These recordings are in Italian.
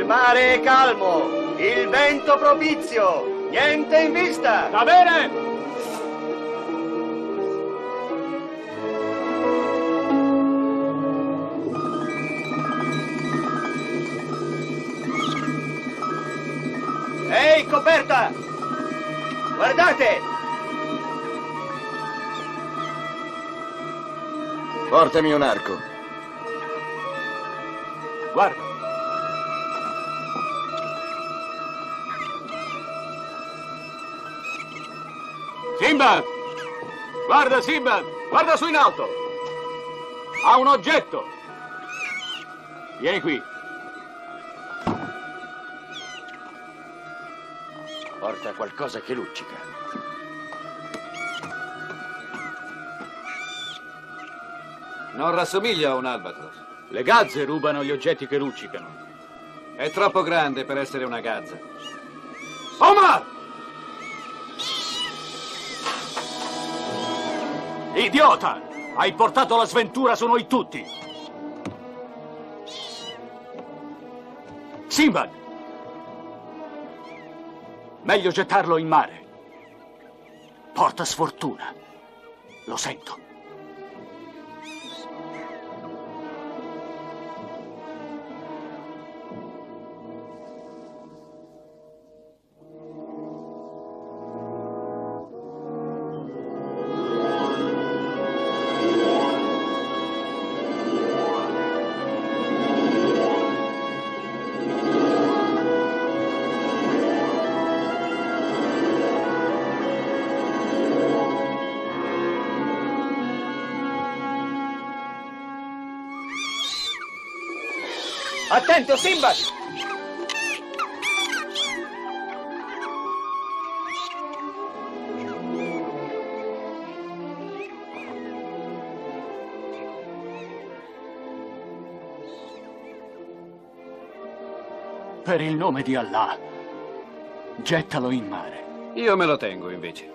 mare è calmo, il vento propizio, niente in vista. Va bene! Ehi, coperta! Guardate! Portami un arco. Guarda. Simbad! Guarda, Simbad! Guarda su in alto! Ha un oggetto! Vieni qui. Porta qualcosa che luccica. Non rassomiglia a un albatros. Le gazze rubano gli oggetti che luccicano. È troppo grande per essere una gazza. Omar! Idiota! Hai portato la sventura su noi tutti! Simbad! Meglio gettarlo in mare. Porta sfortuna. Lo sento. Attento, Simbad! Per il nome di Allah, gettalo in mare. Io me lo tengo, invece.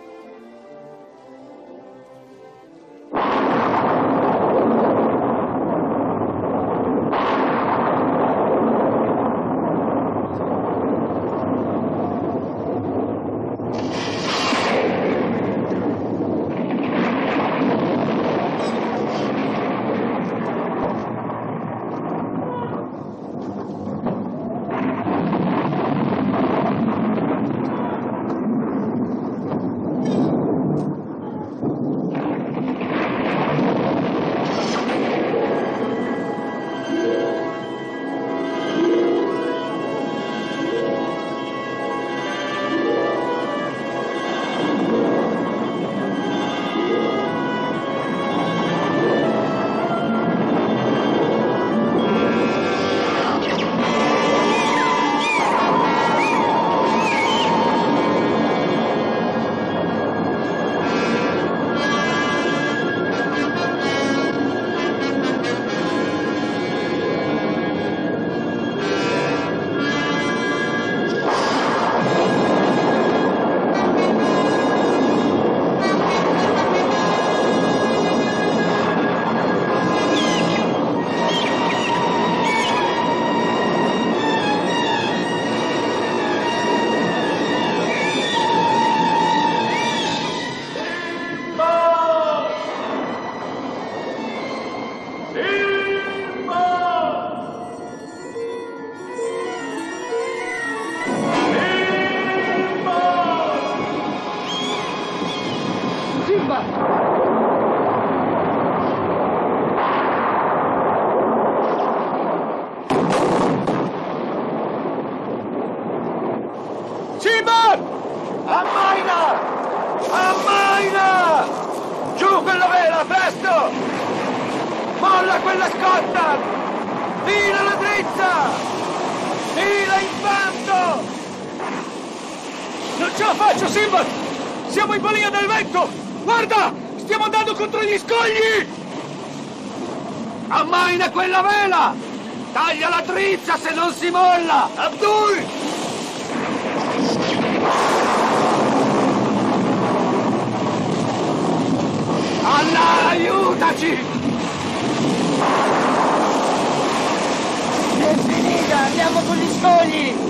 Simbad! Ammaina! Ammaina! Giù quella vela, presto! Molla quella scotta! Fila la drizza! Fila in fanto! Non ce la faccio, Simbad! Siamo in balia del vento! Guarda! Stiamo andando contro gli scogli! Ammaina quella vela! Taglia la drizza se non si molla! Abdul! Allah, aiutaci! È finita, andiamo con gli scogli!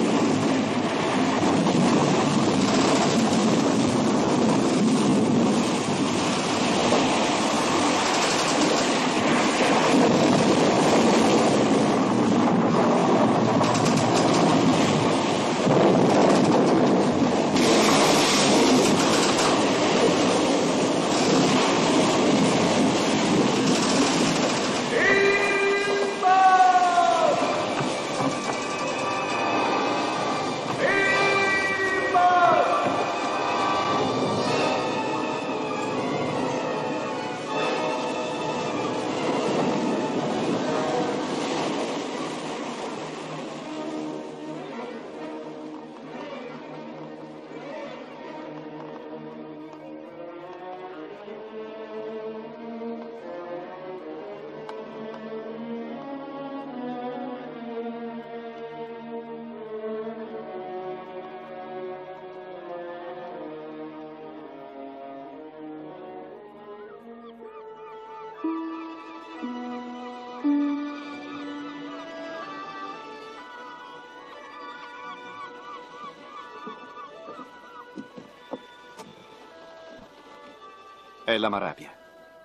È la Marabia.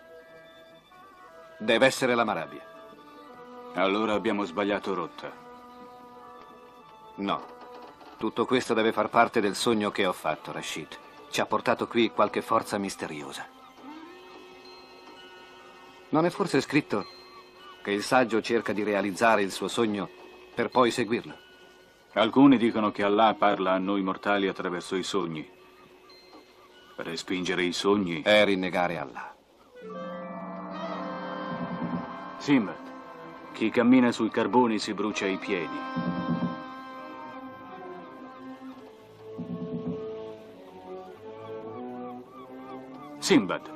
Deve essere la Marabia. Allora abbiamo sbagliato rotta. No. Tutto questo deve far parte del sogno che ho fatto, Rashid. Ci ha portato qui qualche forza misteriosa. Non è forse scritto che il saggio cerca di realizzare il suo sogno per poi seguirlo? Alcuni dicono che Allah parla a noi mortali attraverso i sogni. Respingere i sogni è rinnegare Allah. Simbad, chi cammina sui carboni si brucia i piedi. Simbad.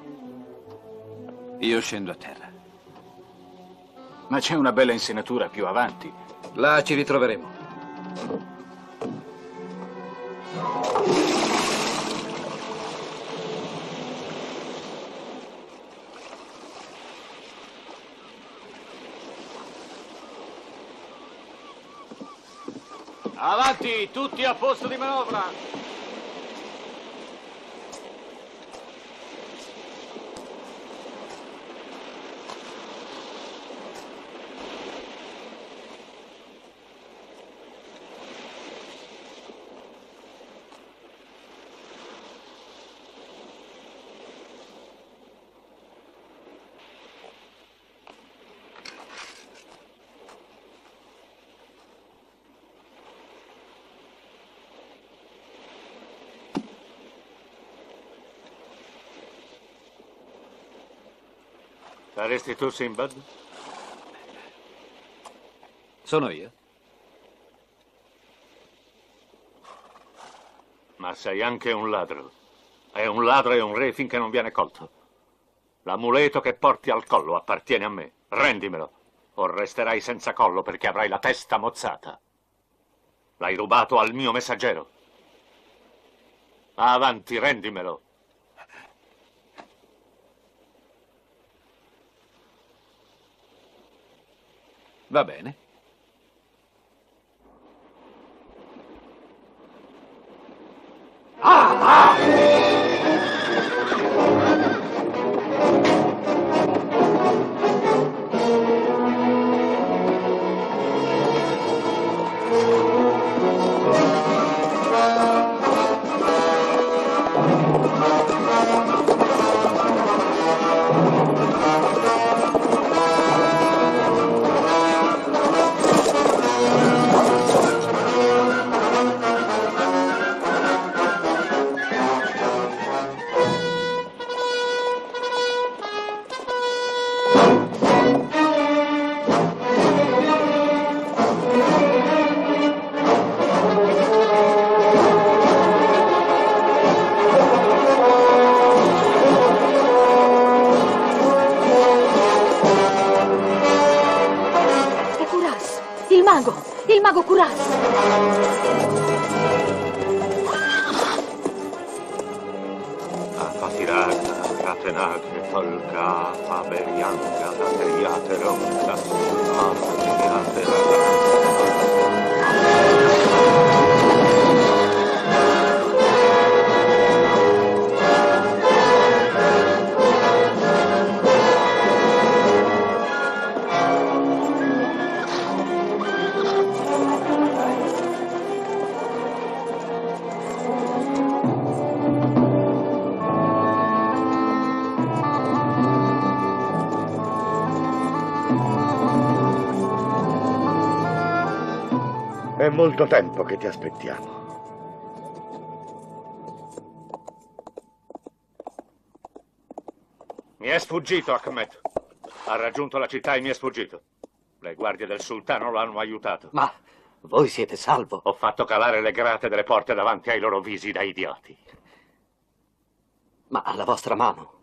Io scendo a terra. Ma c'è una bella insenatura più avanti. Là ci ritroveremo. Avanti, tutti a posto di manovra! Saresti tu, Simbad? Sono io. Ma sei anche un ladro. È un ladro e un re finché non viene colto. L'amuleto che porti al collo appartiene a me. Rendimelo, o resterai senza collo perché avrai la testa mozzata. L'hai rubato al mio messaggero. Avanti, rendimelo. Va bene. Il mago Kuras! Fatirata, Ratenaghe, Tolga, Faberianga, Lateriate, Ronda, Fateriate, È molto tempo che ti aspettiamo. Mi è sfuggito, Ahmed. Ha raggiunto la città e mi è sfuggito. Le guardie del sultano lo hanno aiutato. Ma voi siete salvo? Ho fatto calare le grate delle porte davanti ai loro visi da idioti. Ma alla vostra mano?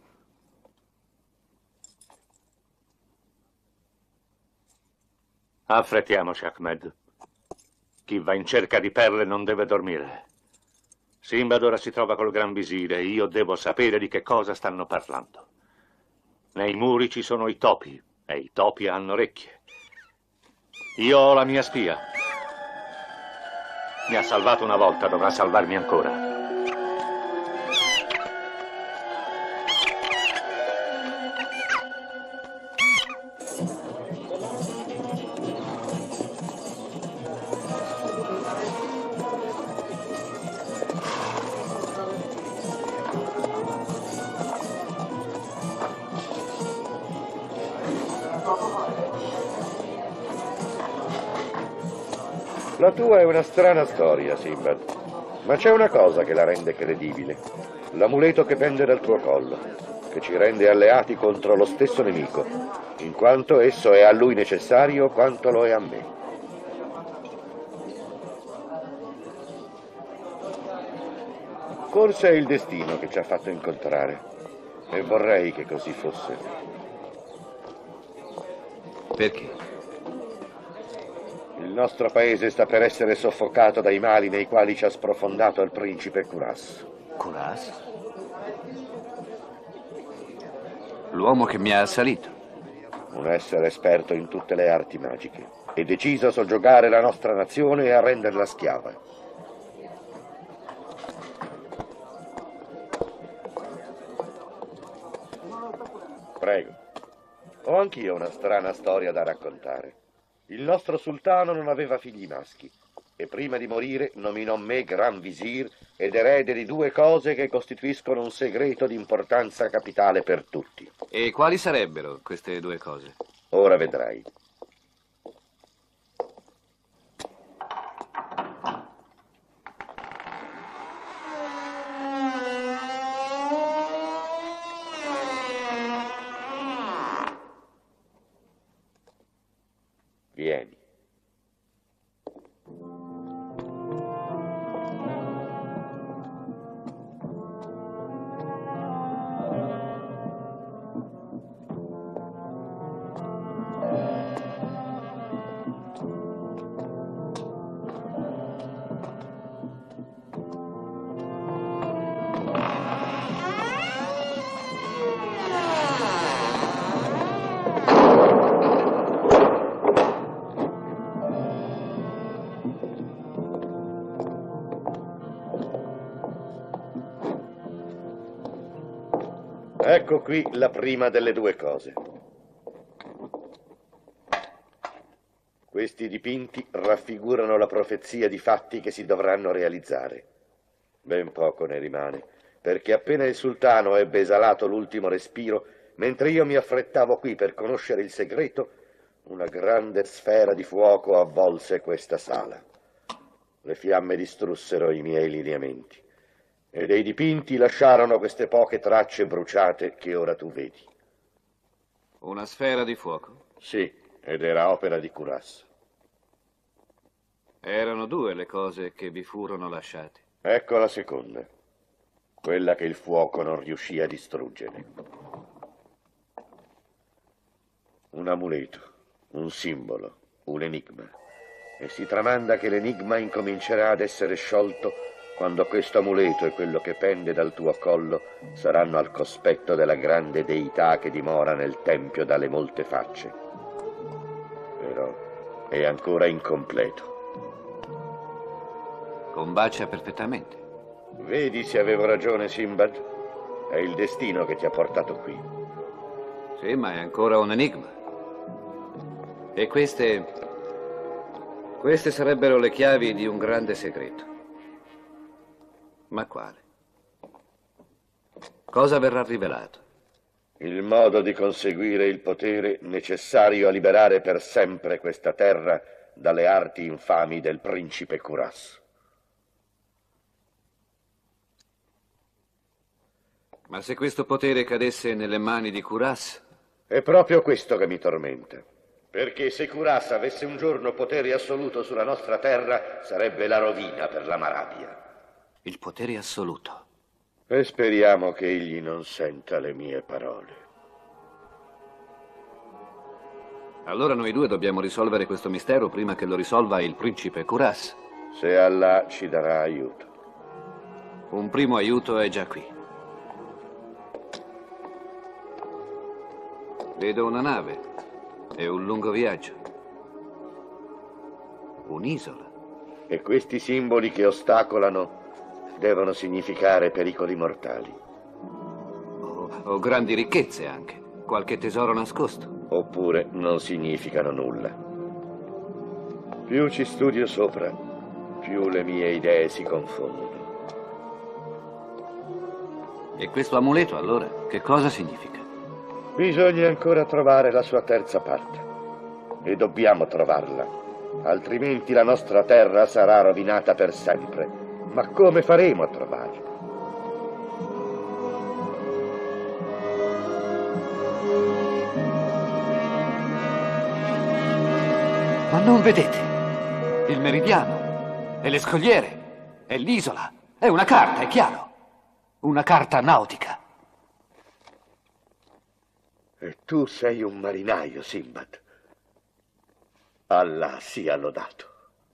Affrettiamoci, Ahmed. Chi va in cerca di perle non deve dormire. Simbad ora si trova col Gran Visire e io devo sapere di che cosa stanno parlando. Nei muri ci sono i topi e i topi hanno orecchie. Io ho la mia spia. Mi ha salvato una volta, dovrà salvarmi ancora. La tua è una strana storia, Simbad, ma c'è una cosa che la rende credibile. L'amuleto che pende dal tuo collo, che ci rende alleati contro lo stesso nemico, in quanto esso è a lui necessario quanto lo è a me. Forse è il destino che ci ha fatto incontrare, e vorrei che così fosse. Perché? Il nostro paese sta per essere soffocato dai mali nei quali ci ha sprofondato il principe Kuras. Kuras? L'uomo che mi ha assalito. Un essere esperto in tutte le arti magiche e deciso a soggiogare la nostra nazione e a renderla schiava. Prego. Ho anch'io una strana storia da raccontare. Il nostro sultano non aveva figli maschi e prima di morire nominò me Gran Visir ed erede di due cose che costituiscono un segreto di importanza capitale per tutti. E quali sarebbero queste due cose? Ora vedrai. Vieni. Ecco qui la prima delle due cose. Questi dipinti raffigurano la profezia di fatti che si dovranno realizzare. Ben poco ne rimane, perché appena il sultano ebbe esalato l'ultimo respiro, mentre io mi affrettavo qui per conoscere il segreto, una grande sfera di fuoco avvolse questa sala. Le fiamme distrussero i miei lineamenti. E dei dipinti lasciarono queste poche tracce bruciate che ora tu vedi. Una sfera di fuoco? Sì, ed era opera di Kuras. Erano due le cose che vi furono lasciate. Ecco la seconda, quella che il fuoco non riuscì a distruggere. Un amuleto, un simbolo, un enigma. E si tramanda che l'enigma incomincerà ad essere sciolto quando questo amuleto e quello che pende dal tuo collo saranno al cospetto della grande deità che dimora nel tempio dalle molte facce. Però è ancora incompleto. Combacia perfettamente. Vedi se avevo ragione, Simbad? È il destino che ti ha portato qui. Sì, ma è ancora un enigma. E queste sarebbero le chiavi di un grande segreto. Ma quale? Cosa verrà rivelato? Il modo di conseguire il potere necessario a liberare per sempre questa terra dalle arti infami del principe Kuras. Ma se questo potere cadesse nelle mani di Kuras? È proprio questo che mi tormenta. Perché se Kuras avesse un giorno potere assoluto sulla nostra terra, sarebbe la rovina per la Marabia. Il potere assoluto. E speriamo che egli non senta le mie parole. Allora noi due dobbiamo risolvere questo mistero prima che lo risolva il principe Kuras. Se Allah ci darà aiuto. Un primo aiuto è già qui. Vedo una nave e un lungo viaggio. Un'isola. E questi simboli che ostacolano devono significare pericoli mortali. O grandi ricchezze anche. Qualche tesoro nascosto. Oppure non significano nulla. Più ci studio sopra, più le mie idee si confondono. E questo amuleto allora, che cosa significa? Bisogna ancora trovare la sua terza parte. E dobbiamo trovarla. Altrimenti la nostra terra sarà rovinata per sempre. Ma come faremo a trovarla? Ma non vedete? Il meridiano, e le scogliere, e l'isola. È una carta, è chiaro. Una carta nautica. E tu sei un marinaio, Sinbad. Allah sia lodato.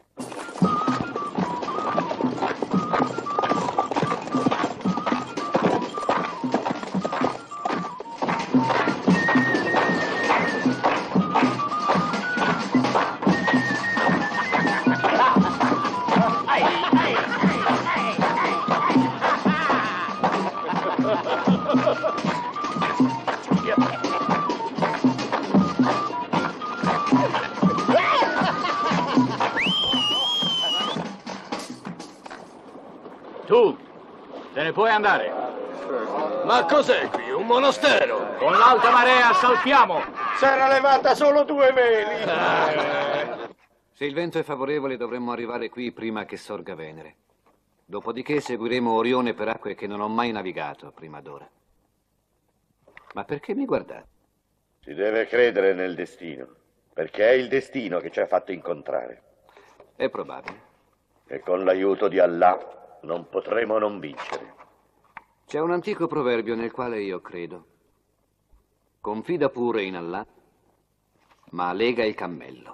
Tu, te ne puoi andare. Ma cos'è qui? Un monastero? Con l'alta marea salpiamo. S'era levata solo 2 veli. Se il vento è favorevole dovremmo arrivare qui prima che sorga Venere. Dopodiché seguiremo Orione per acque che non ho mai navigato prima d'ora. Ma perché mi guardate? Si deve credere nel destino, perché è il destino che ci ha fatto incontrare. È probabile. E con l'aiuto di Allah non potremo non vincere. C'è un antico proverbio nel quale io credo. Confida pure in Allah, ma lega il cammello.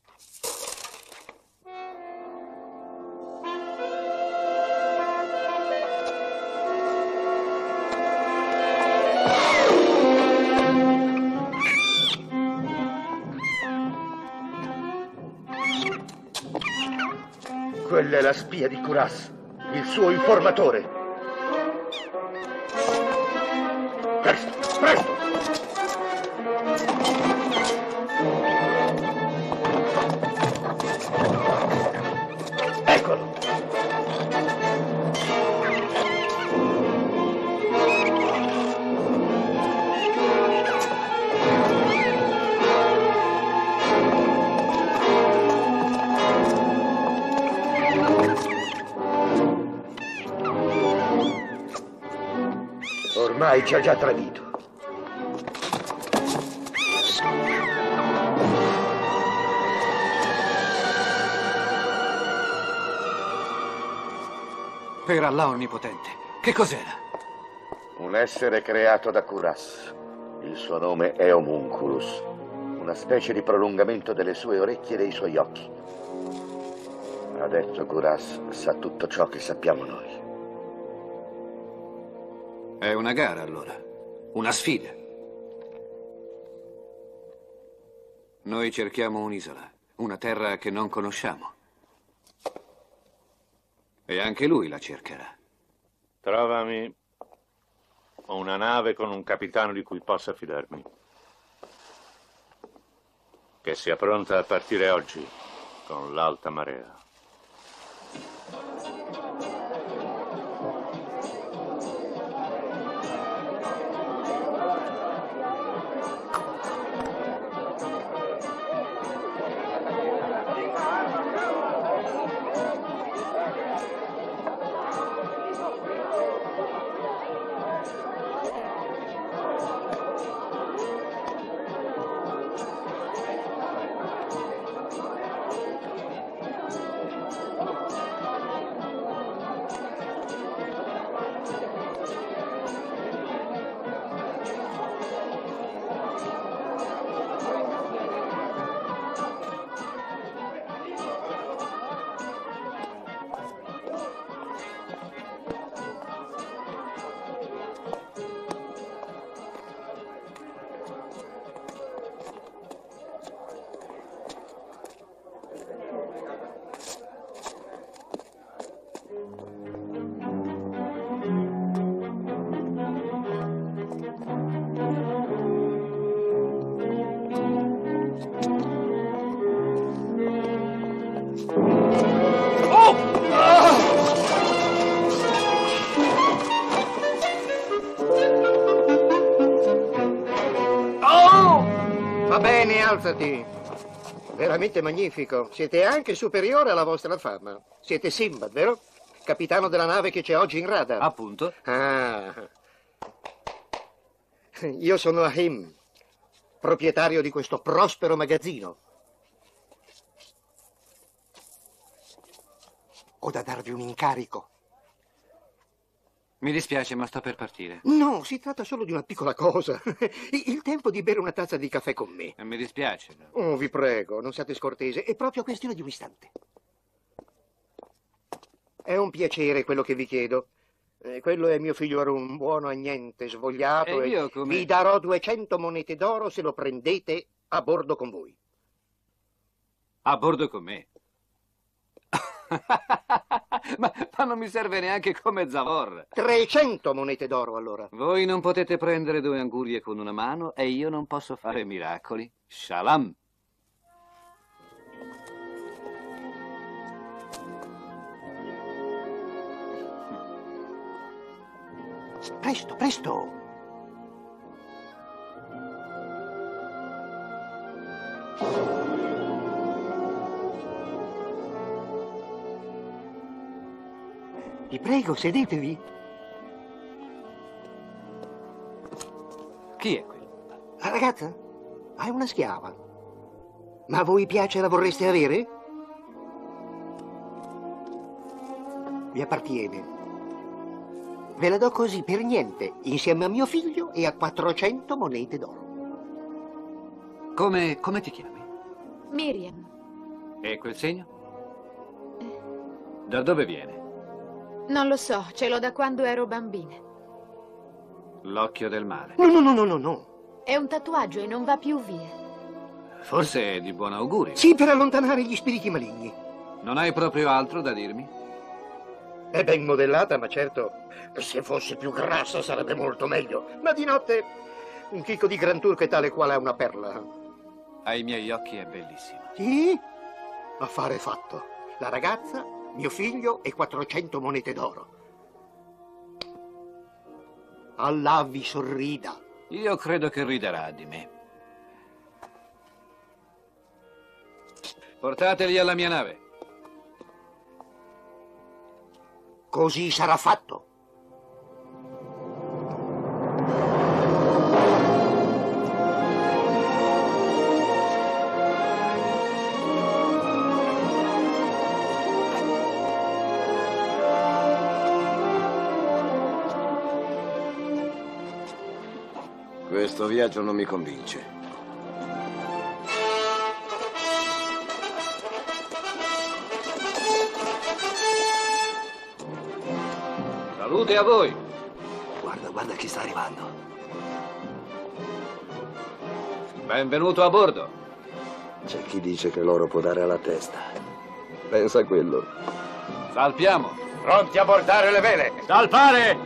Quella è la spia di Kuras, il suo informatore. Presto, presto! Eccolo! Ormai ci ha già tradito. Per Allah onnipotente, che cos'era? Un essere creato da Kuras. Il suo nome è Homunculus, una specie di prolungamento delle sue orecchie e dei suoi occhi. Adesso Kuras sa tutto ciò che sappiamo noi. È una gara allora, una sfida. Noi cerchiamo un'isola, una terra che non conosciamo. E anche lui la cercherà. Trovami una nave con un capitano di cui possa fidarmi. Che sia pronta a partire oggi con l'alta marea. Alzati. Veramente magnifico. Siete anche superiore alla vostra fama. Siete Simbad, vero? Capitano della nave che c'è oggi in radar. Appunto. Ah. Io sono Ahim, proprietario di questo prospero magazzino. Ho da darvi un incarico. Mi dispiace, ma sto per partire. No, si tratta solo di una piccola cosa. Il tempo di bere una tazza di caffè con me. Mi dispiace. Oh, vi prego, non siate scortese. È proprio questione di un istante. È un piacere quello che vi chiedo. Quello è mio figlio Arun, buono a niente, svogliato. E io come... Vi darò 200 monete d'oro se lo prendete a bordo con voi. A bordo con me? ma non mi serve neanche come Zavor. 300 monete d'oro, allora. Voi non potete prendere 2 angurie con una mano e io non posso fare miracoli. Shalom. Presto, presto. Vi prego, sedetevi. Chi è quello? La ragazza? È una schiava. Ma a voi piace, la vorreste avere? Vi appartiene. Ve la do così per niente, insieme a mio figlio e a 400 monete d'oro. Come ti chiami? Miriam. E quel segno? Da dove viene? Non lo so, ce l'ho da quando ero bambina. L'occhio del male. No. È un tatuaggio e non va più via. Forse è di buon augurio. Sì, per allontanare gli spiriti maligni. Non hai proprio altro da dirmi? È ben modellata, ma certo, se fosse più grassa sarebbe molto meglio. Ma di notte, un chicco di Gran Turco è tale quale è una perla. Ai miei occhi è bellissima. Sì? Affare fatto. La ragazza, mio figlio e 400 monete d'oro. Allah vi sorrida. Io credo che riderà di me. Portateli alla mia nave. Così sarà fatto. Questo viaggio non mi convince. Salute a voi! Guarda chi sta arrivando. Benvenuto a bordo. C'è chi dice che l'oro può dare alla testa. Pensa a quello. Salpiamo. Pronti a bordare le vele! Salpare!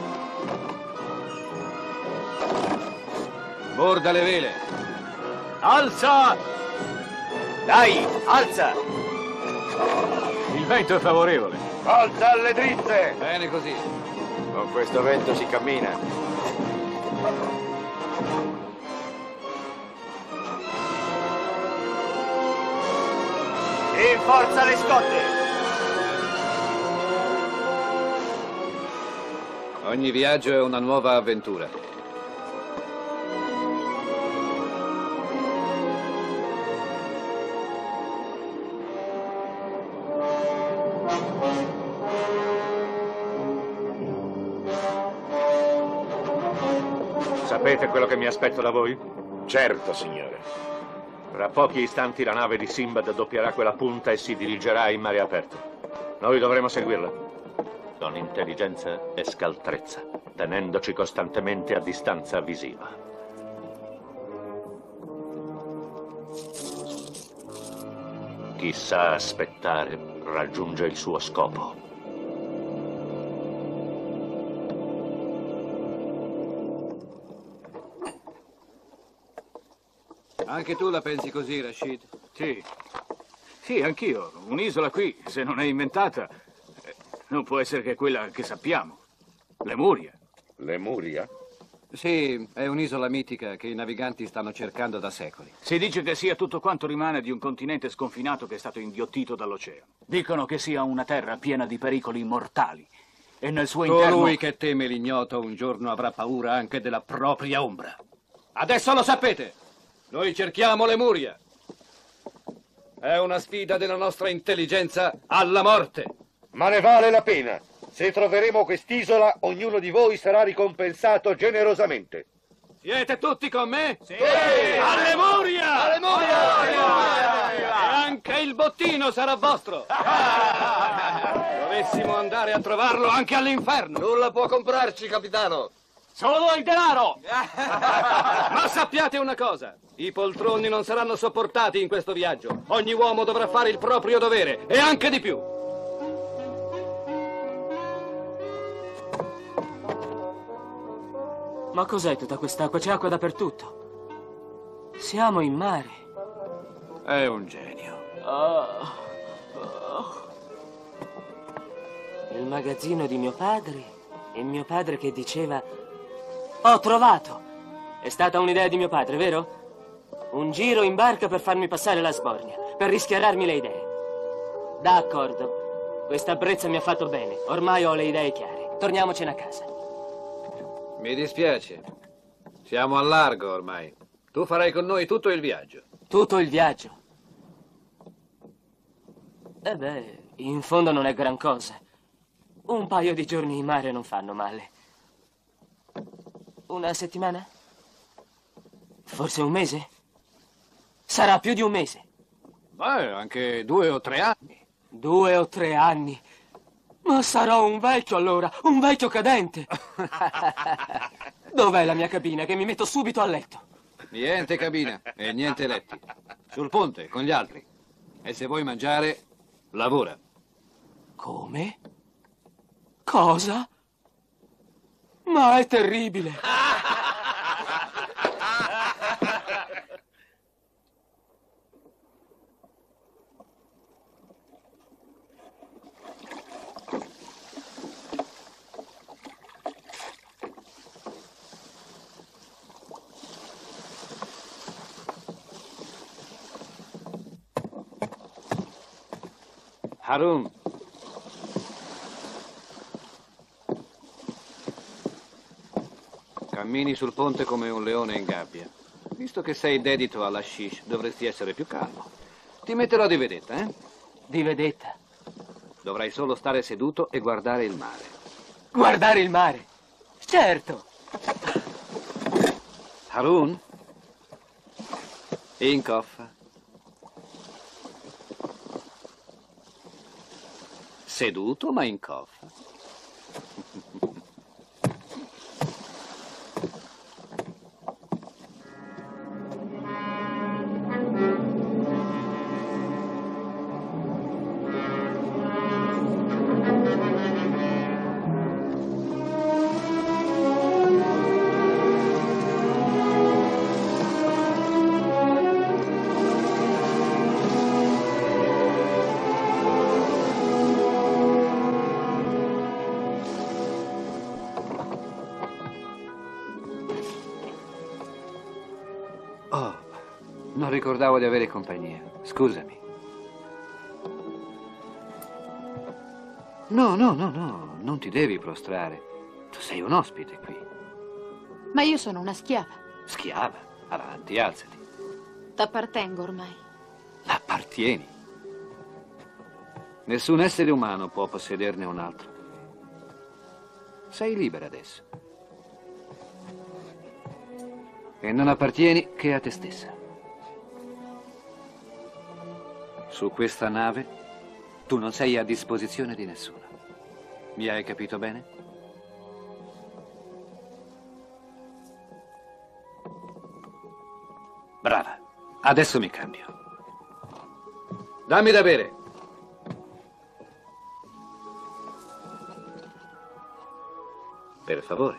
Borda le vele. Alza! Dai, alza! Il vento è favorevole. Volta alle dritte! Bene così. Con questo vento si cammina. In forza le scotte! Ogni viaggio è una nuova avventura. Sapete quello che mi aspetto da voi? Certo, signore. Tra pochi istanti la nave di Simbad doppierà quella punta e si dirigerà in mare aperto. Noi dovremo seguirla, con intelligenza e scaltrezza, tenendoci costantemente a distanza visiva. Chi sa aspettare raggiunge il suo scopo. Anche tu la pensi così, Rashid? Sì, anch'io. Un'isola qui, se non è inventata, non può essere che quella che sappiamo. Lemuria. Lemuria? Sì, è un'isola mitica che i naviganti stanno cercando da secoli. Si dice che sia tutto quanto rimane di un continente sconfinato che è stato inghiottito dall'oceano. Dicono che sia una terra piena di pericoli mortali. E nel suo interno... Colui che teme l'ignoto un giorno avrà paura anche della propria ombra. Adesso lo sapete! Noi cerchiamo Lemuria. È una sfida della nostra intelligenza alla morte. Ma ne vale la pena. Se troveremo quest'isola, ognuno di voi sarà ricompensato generosamente. Siete tutti con me? Sì! A Lemuria! A Lemuria! E anche il bottino sarà vostro. Dovessimo andare a trovarlo anche all'inferno. Nulla può comprarci, capitano. Solo il denaro! Ma sappiate una cosa. I poltroni non saranno sopportati in questo viaggio. Ogni uomo dovrà fare il proprio dovere, e anche di più. Ma cos'è tutta quest'acqua? C'è acqua dappertutto. Siamo in mare. È un genio. Il magazzino di mio padre. E mio padre che diceva... Ho trovato! È stata un'idea di mio padre, vero? Un giro in barca per farmi passare la sbornia, per rischiararmi le idee. D'accordo. Questa brezza mi ha fatto bene. Ormai ho le idee chiare. Torniamocene a casa. Mi dispiace. Siamo al largo ormai. Tu farai con noi tutto il viaggio. Tutto il viaggio? In fondo non è gran cosa. Un paio di giorni in mare non fanno male. Una settimana? Forse un mese? Sarà più di un mese. Anche 2 o 3 anni. 2 o 3 anni? Ma sarò un vecchio allora, un vecchio cadente. Dov'è la mia cabina che mi metto subito a letto? Niente cabina e niente letti. Sul ponte, con gli altri. E se vuoi mangiare, lavora. Come? Cosa? Ma è terribile. Harun. Cammini sul ponte come un leone in gabbia. Visto che sei dedito alla hashish, dovresti essere più calmo. Ti metterò di vedetta, eh? Di vedetta? Dovrai solo stare seduto e guardare il mare. Guardare il mare? Certo! Harun? In coffa. Seduto ma in coffa. Non ricordavo di avere compagnia. Scusami. No, non ti devi prostrare. Tu sei un ospite qui. Ma io sono una schiava. Schiava? Avanti, alzati. T'appartengo ormai. Appartieni. Nessun essere umano può possederne un altro. Sei libera adesso. E non appartieni che a te stessa. Su questa nave tu non sei a disposizione di nessuno. Mi hai capito bene? Brava. Adesso mi cambio. Dammi da bere. Per favore.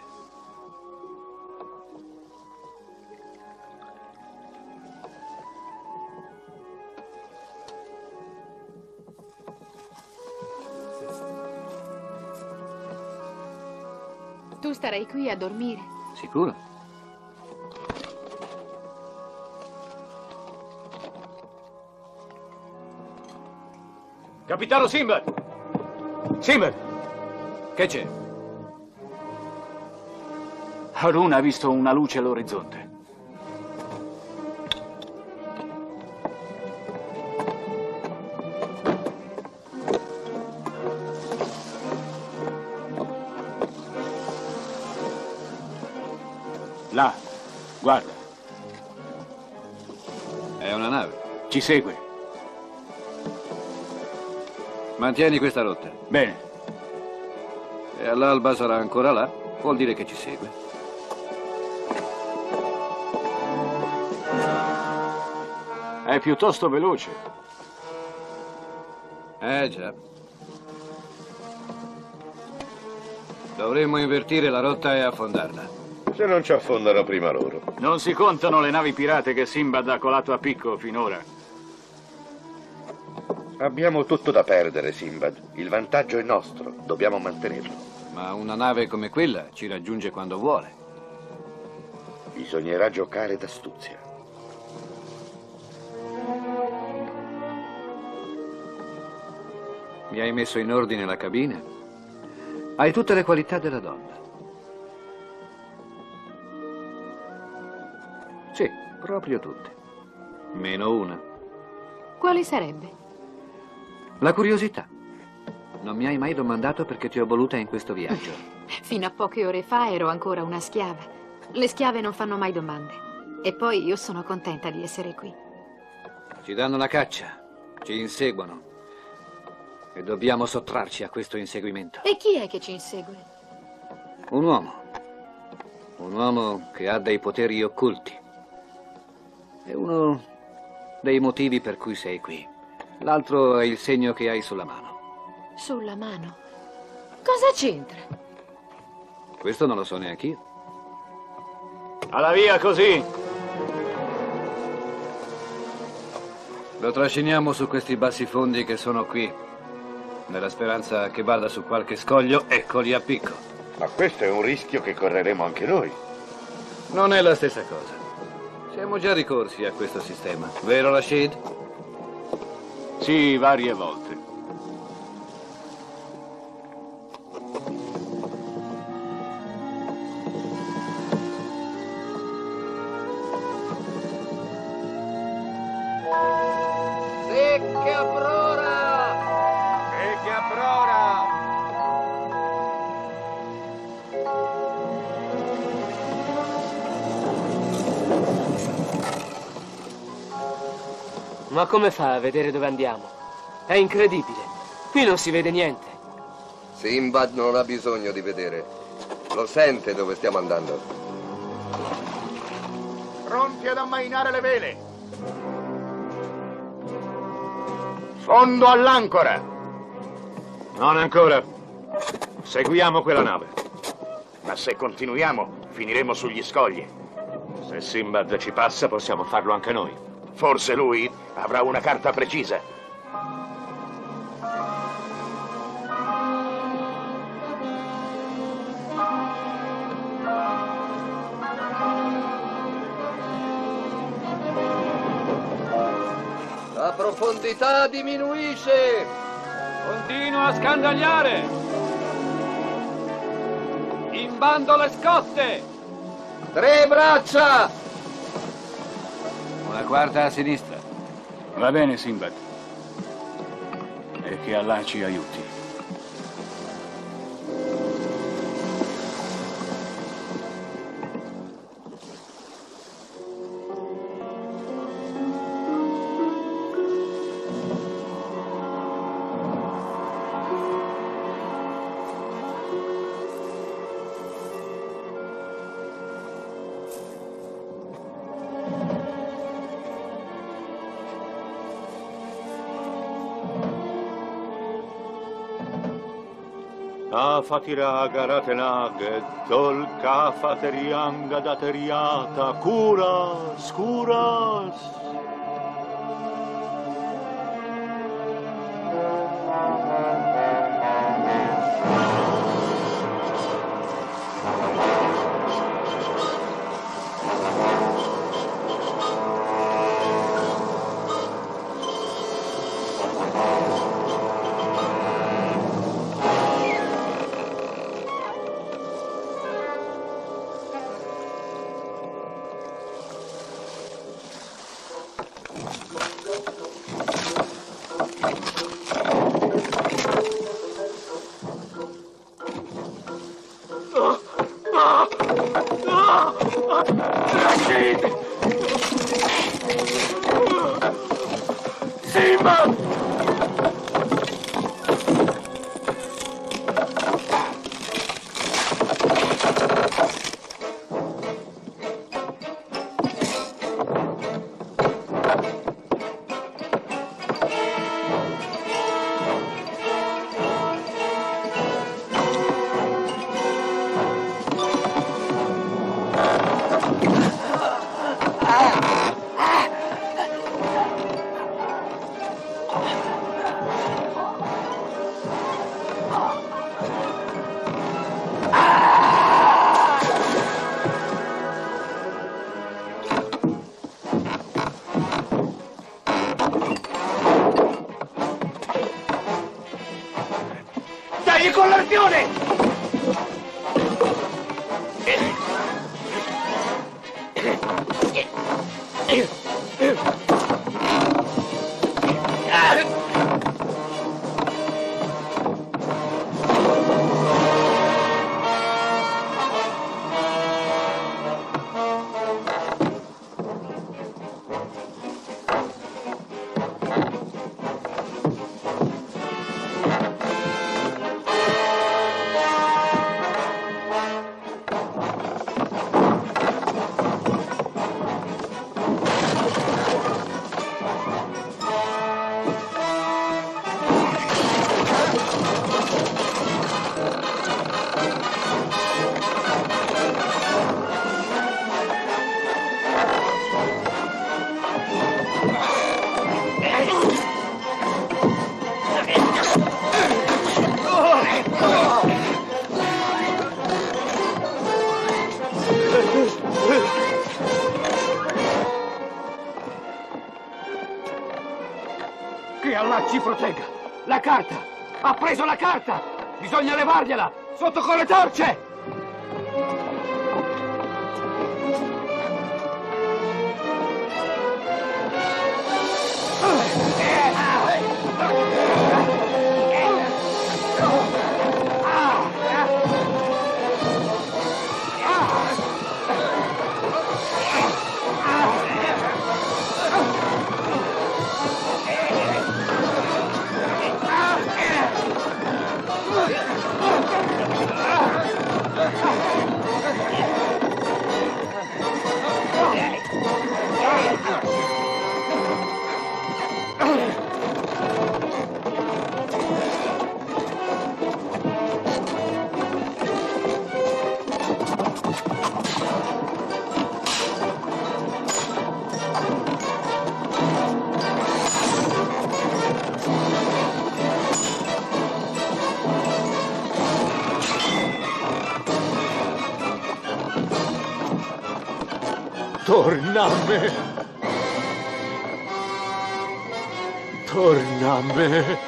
Tu starai qui a dormire? Sicuro? Capitano Sinbad! Sinbad! Che c'è? Harun ha visto una luce all'orizzonte. Là, guarda. È una nave. Ci segue. Mantieni questa rotta. Bene. E all'alba sarà ancora là, vuol dire che ci segue. È piuttosto veloce. Già. Dovremmo invertire la rotta e affondarla. Se non ci affondano prima loro. Non si contano le navi pirate che Sinbad ha colato a picco finora. Abbiamo tutto da perdere, Sinbad. Il vantaggio è nostro, dobbiamo mantenerlo. Ma una nave come quella ci raggiunge quando vuole. Bisognerà giocare d'astuzia. Mi hai messo in ordine la cabina? Hai tutte le qualità della donna. Sì, proprio tutte. Meno una. Quale sarebbe? La curiosità. Non mi hai mai domandato perché ti ho voluta in questo viaggio. Fino a poche ore fa ero ancora una schiava. Le schiave non fanno mai domande. E poi io sono contenta di essere qui. Ci danno la caccia, ci inseguono. E dobbiamo sottrarci a questo inseguimento. E chi è che ci insegue? Un uomo. Un uomo che ha dei poteri occulti. È uno dei motivi per cui sei qui. L'altro è il segno che hai sulla mano. Sulla mano? Cosa c'entra? Questo non lo so neanche io. Alla via così! Lo trasciniamo su questi bassi fondi che sono qui, nella speranza che vada su qualche scoglio, eccoli a picco. Ma questo è un rischio che correremo anche noi. Non è la stessa cosa. Siamo già ricorsi a questo sistema, vero Rashid? Sì, varie volte. Che approra! E che approra! Ma come fa a vedere dove andiamo? È incredibile. Qui non si vede niente. Sinbad non ha bisogno di vedere. Lo sente dove stiamo andando. Pronti ad ammainare le vele. Fondo all'ancora. Non ancora. Seguiamo quella nave. Ma se continuiamo, finiremo sugli scogli. Se Sinbad ci passa, possiamo farlo anche noi. Forse lui avrà una carta precisa. La profondità diminuisce! Continua a scandagliare! In bando le scosse! 3 braccia! Una quarta a sinistra. Va bene, Sinbad. E che Allah ci aiuti. Afatiragaratelag, dolka faterianga dateriata, curas, curas. Dai con l'arpione! Che Allah ci protegga! La carta! Ha preso la carta! Bisogna levargliela! Sotto con le torce! Torna a me. Torna a me.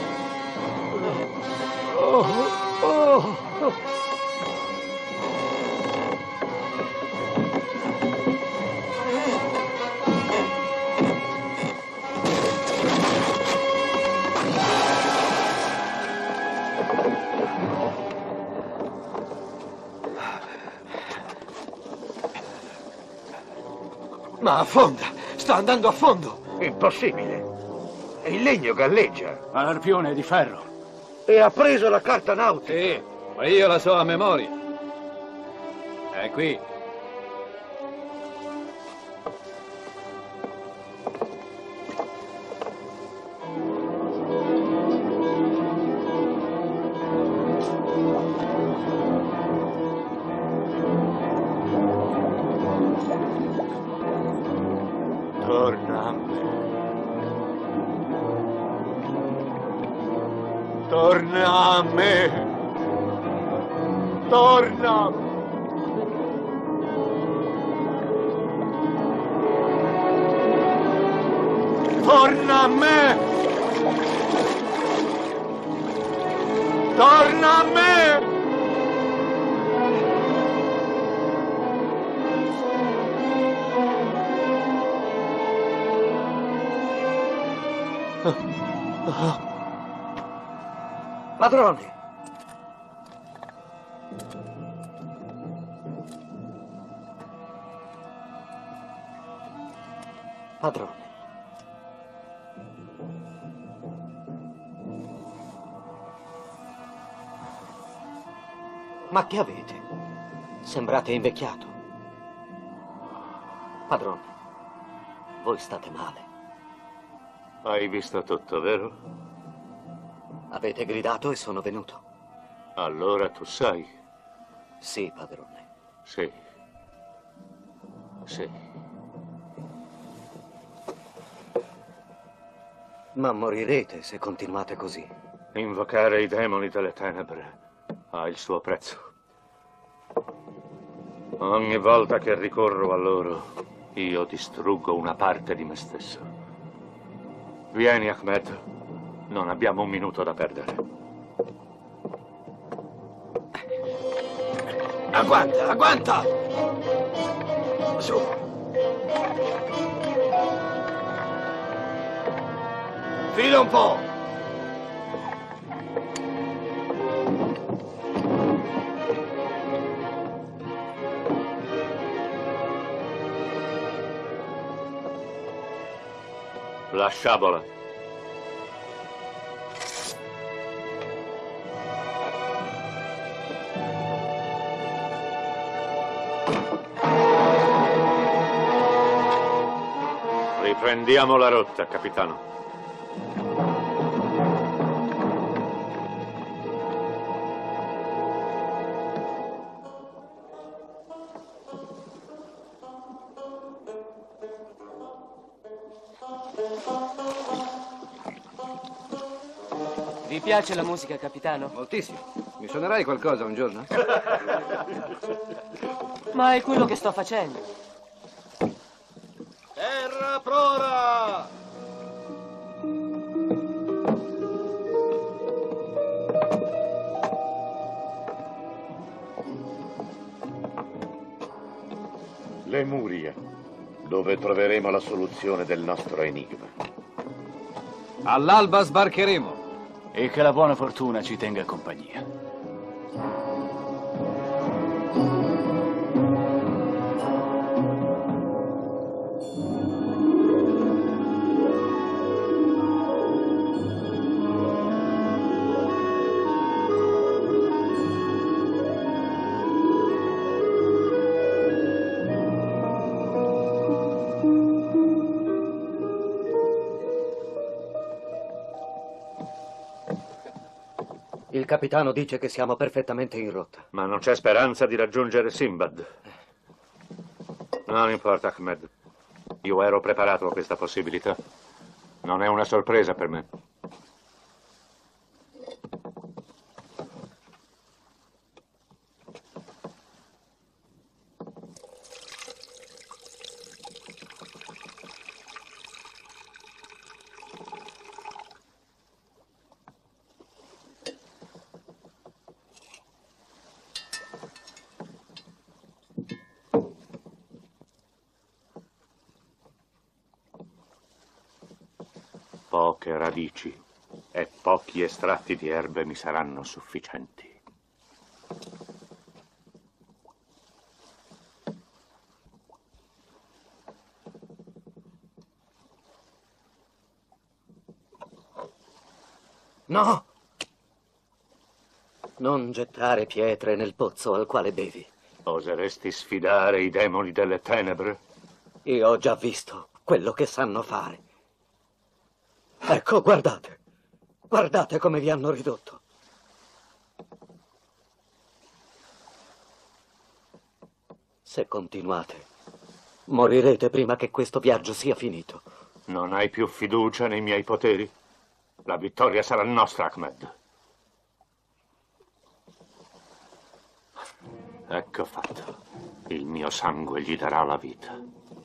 Ma affonda! Sta andando a fondo! Impossibile. E il legno galleggia. Ma l'arpione è di ferro. E ha preso la carta nautica. Sì, ma io la so a memoria. È qui. Torna a me. Torna a me. Torna. Torna a me. Torna a me. Padrone! Padrone. Ma che avete? Sembrate invecchiato. Padrone, voi state male. Hai visto tutto, vero? Avete gridato e sono venuto. Allora tu sai. Sì, padrone. Sì. Sì. Ma morirete se continuate così. Invocare i demoni delle tenebre ha il suo prezzo. Ogni volta che ricorro a loro, io distruggo una parte di me stesso. Vieni, Ahmed. Non abbiamo un minuto da perdere. Agguanta, agguanta! Su! Fila un po'! La sciabola. Riprendiamo la rotta, capitano. Vi piace la musica, capitano? Moltissimo. Mi suonerai qualcosa un giorno? Ma è quello che sto facendo. Terra prora! Lemuria, dove troveremo la soluzione del nostro enigma. All'alba sbarcheremo. E che la buona fortuna ci tenga compagnia. Il capitano dice che siamo perfettamente in rotta. Ma non c'è speranza di raggiungere Sinbad. Non importa, Ahmed. Io ero preparato a questa possibilità. Non è una sorpresa per me. Poche radici e pochi estratti di erbe mi saranno sufficienti. No! Non gettare pietre nel pozzo al quale bevi. Oseresti sfidare i demoni delle tenebre? Io ho già visto quello che sanno fare. Ecco, guardate. Guardate come vi hanno ridotto. Se continuate, morirete prima che questo viaggio sia finito. Non hai più fiducia nei miei poteri? La vittoria sarà nostra, Ahmed. Ecco fatto. Il mio sangue gli darà la vita.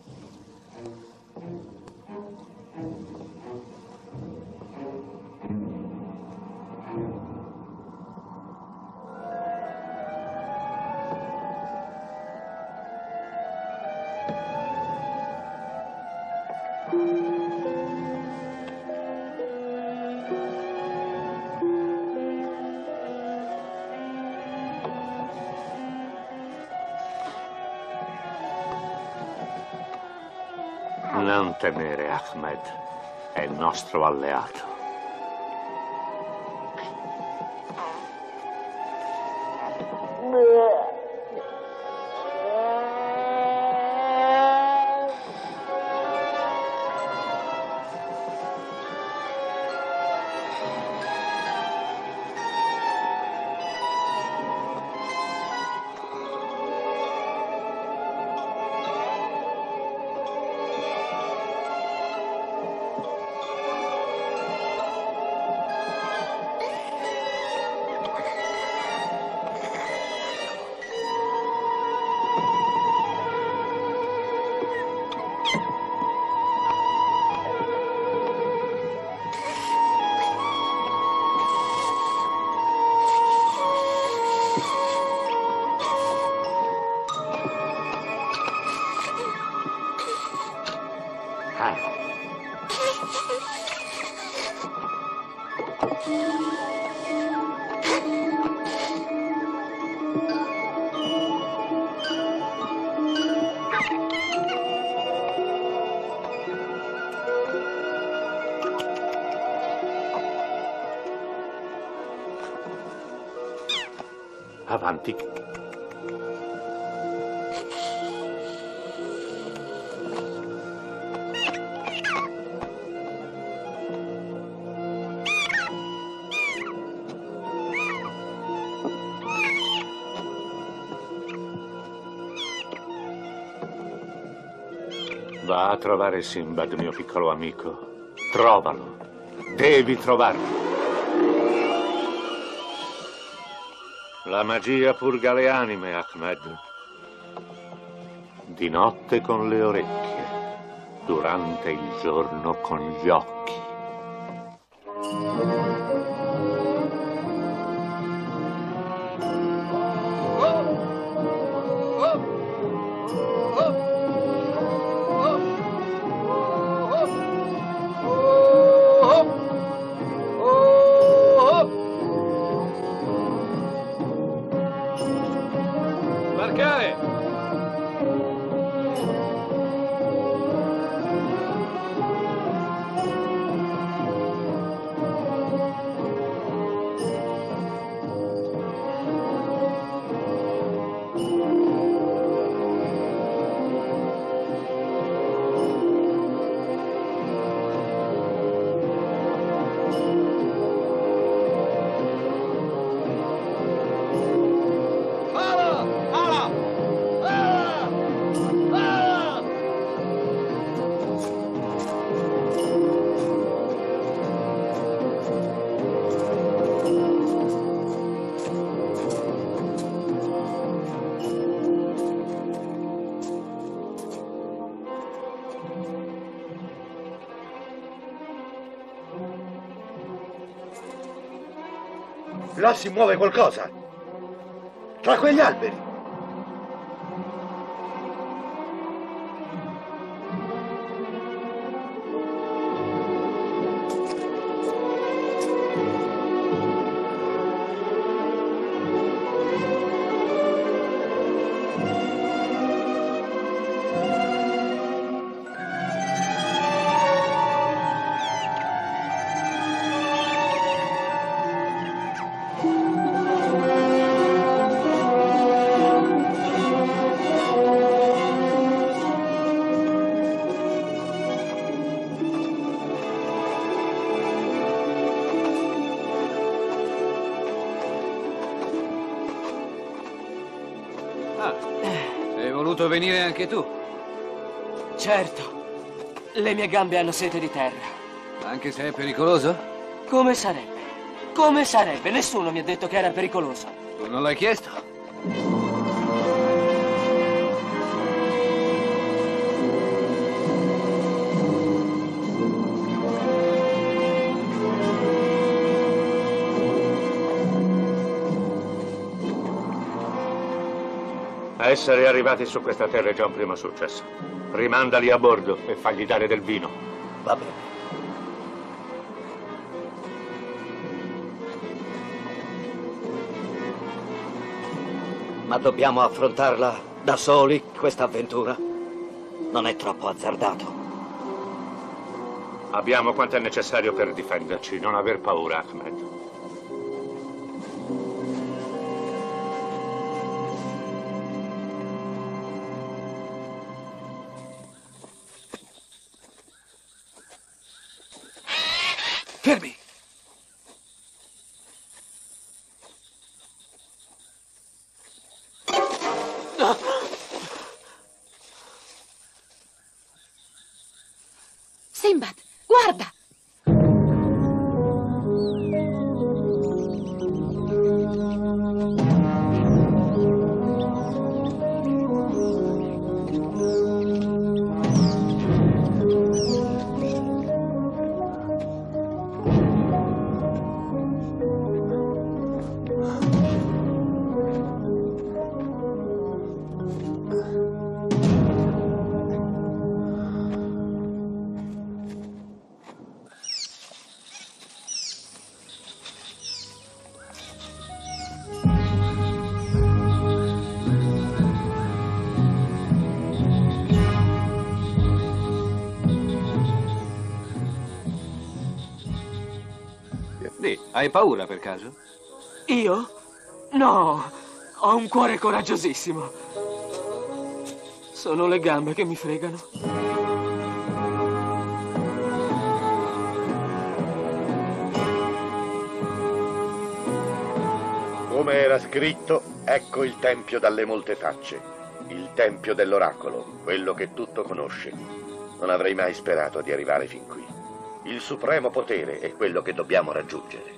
Non temere, Ahmed. È il nostro alleato. Avanti. Va a trovare Sinbad, mio piccolo amico. Trovalo. Devi trovarlo. La magia purga le anime, Ahmed. Di notte con le orecchie, durante il giorno con gli occhi. Là si muove qualcosa. Tra quegli alberi. Sei voluto venire anche tu? Certo. Le mie gambe hanno sete di terra. Anche se è pericoloso? Come sarebbe? Come sarebbe? Nessuno mi ha detto che era pericoloso. Tu non l'hai chiesto? Essere arrivati su questa terra è già un primo successo. Rimandali a bordo e fagli dare del vino. Va bene. Ma dobbiamo affrontarla da soli, questa avventura? Non è troppo azzardato? Abbiamo quanto è necessario per difenderci. Non aver paura, Ahmed. Fermi! Sinbad, guarda! Hai paura per caso? Io? No, ho un cuore coraggiosissimo. Sono le gambe che mi fregano. Come era scritto, ecco il tempio dalle molte facce, il tempio dell'oracolo, quello che tutto conosce. Non avrei mai sperato di arrivare fin qui. Il supremo potere è quello che dobbiamo raggiungere.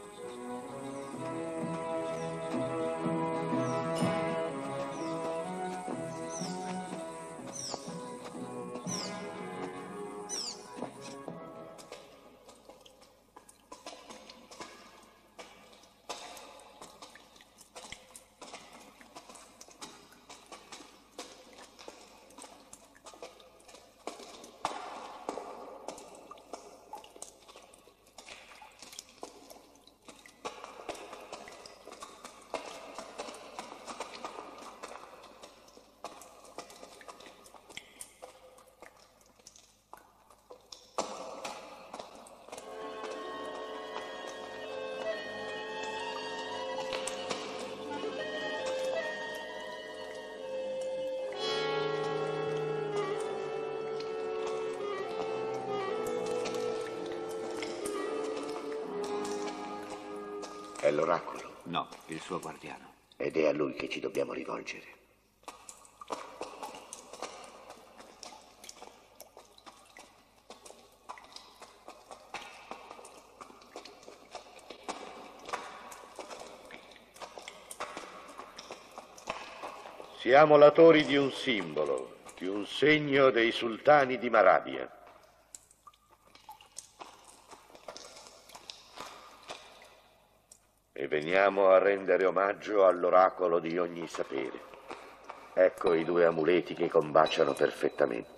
È l'oracolo? No, il suo guardiano. Ed è a lui che ci dobbiamo rivolgere. Siamo latori di un simbolo, di un segno dei sultani di Marabia. E veniamo a rendere omaggio all'oracolo di ogni sapere. Ecco i due amuleti che combaciano perfettamente.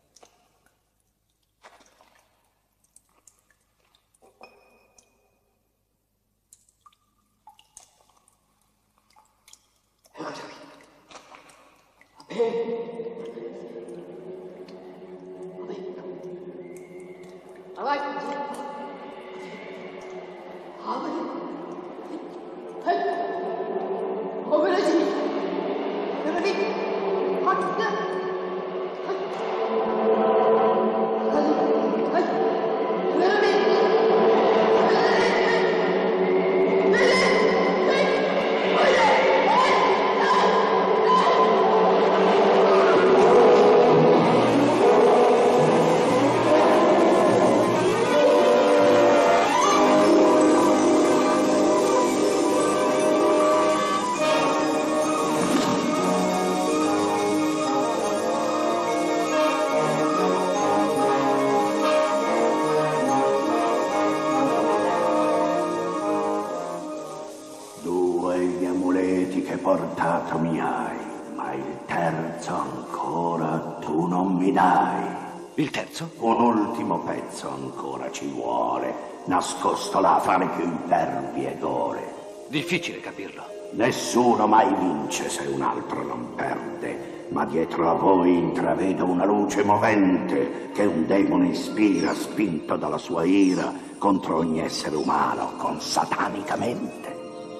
mi hai, ma il terzo ancora tu non mi dai. Il terzo? Un ultimo pezzo ancora ci vuole, nascosto là fra le più impervi ed ore. Difficile capirlo. Nessuno mai vince se un altro non perde, ma dietro a voi intravedo una luce movente che un demone ispira, spinto dalla sua ira contro ogni essere umano con satanicamente.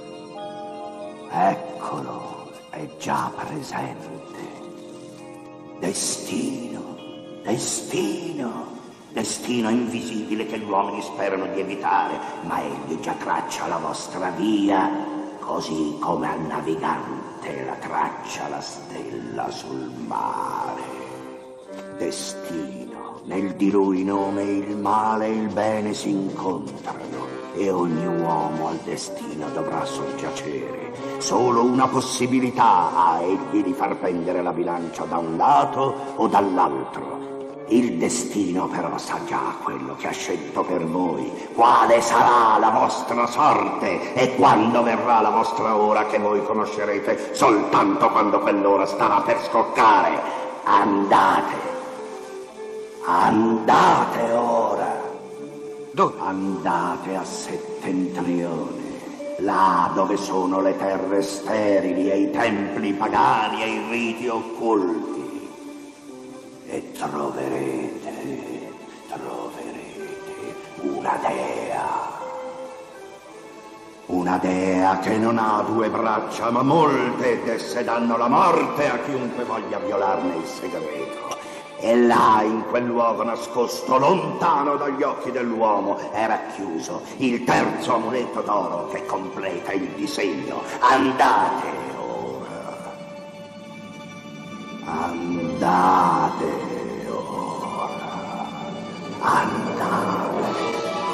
Eccolo, è già presente. Destino, destino, destino invisibile che gli uomini sperano di evitare, ma egli già traccia la vostra via, così come al navigante la traccia la stella sul mare. Destino, nel di lui nome il male e il bene si incontrano e ogni uomo al destino dovrà soggiacere. Solo una possibilità ha egli di far pendere la bilancia da un lato o dall'altro. Il destino però sa già quello che ha scelto per voi, quale sarà la vostra sorte e quando verrà la vostra ora che voi conoscerete soltanto quando quell'ora starà per scoccare. Andate, andate ora. Dove? Andate a Settentrione, là dove sono le terre sterili e i templi pagani e i riti occulti. E troverete una dea. Una dea che non ha due braccia ma molte, ed esse danno la morte a chiunque voglia violarne il segreto. E là, in quel luogo nascosto, lontano dagli occhi dell'uomo, è racchiuso il terzo amuleto d'oro che completa il disegno. Andate ora. Andate ora. Andate.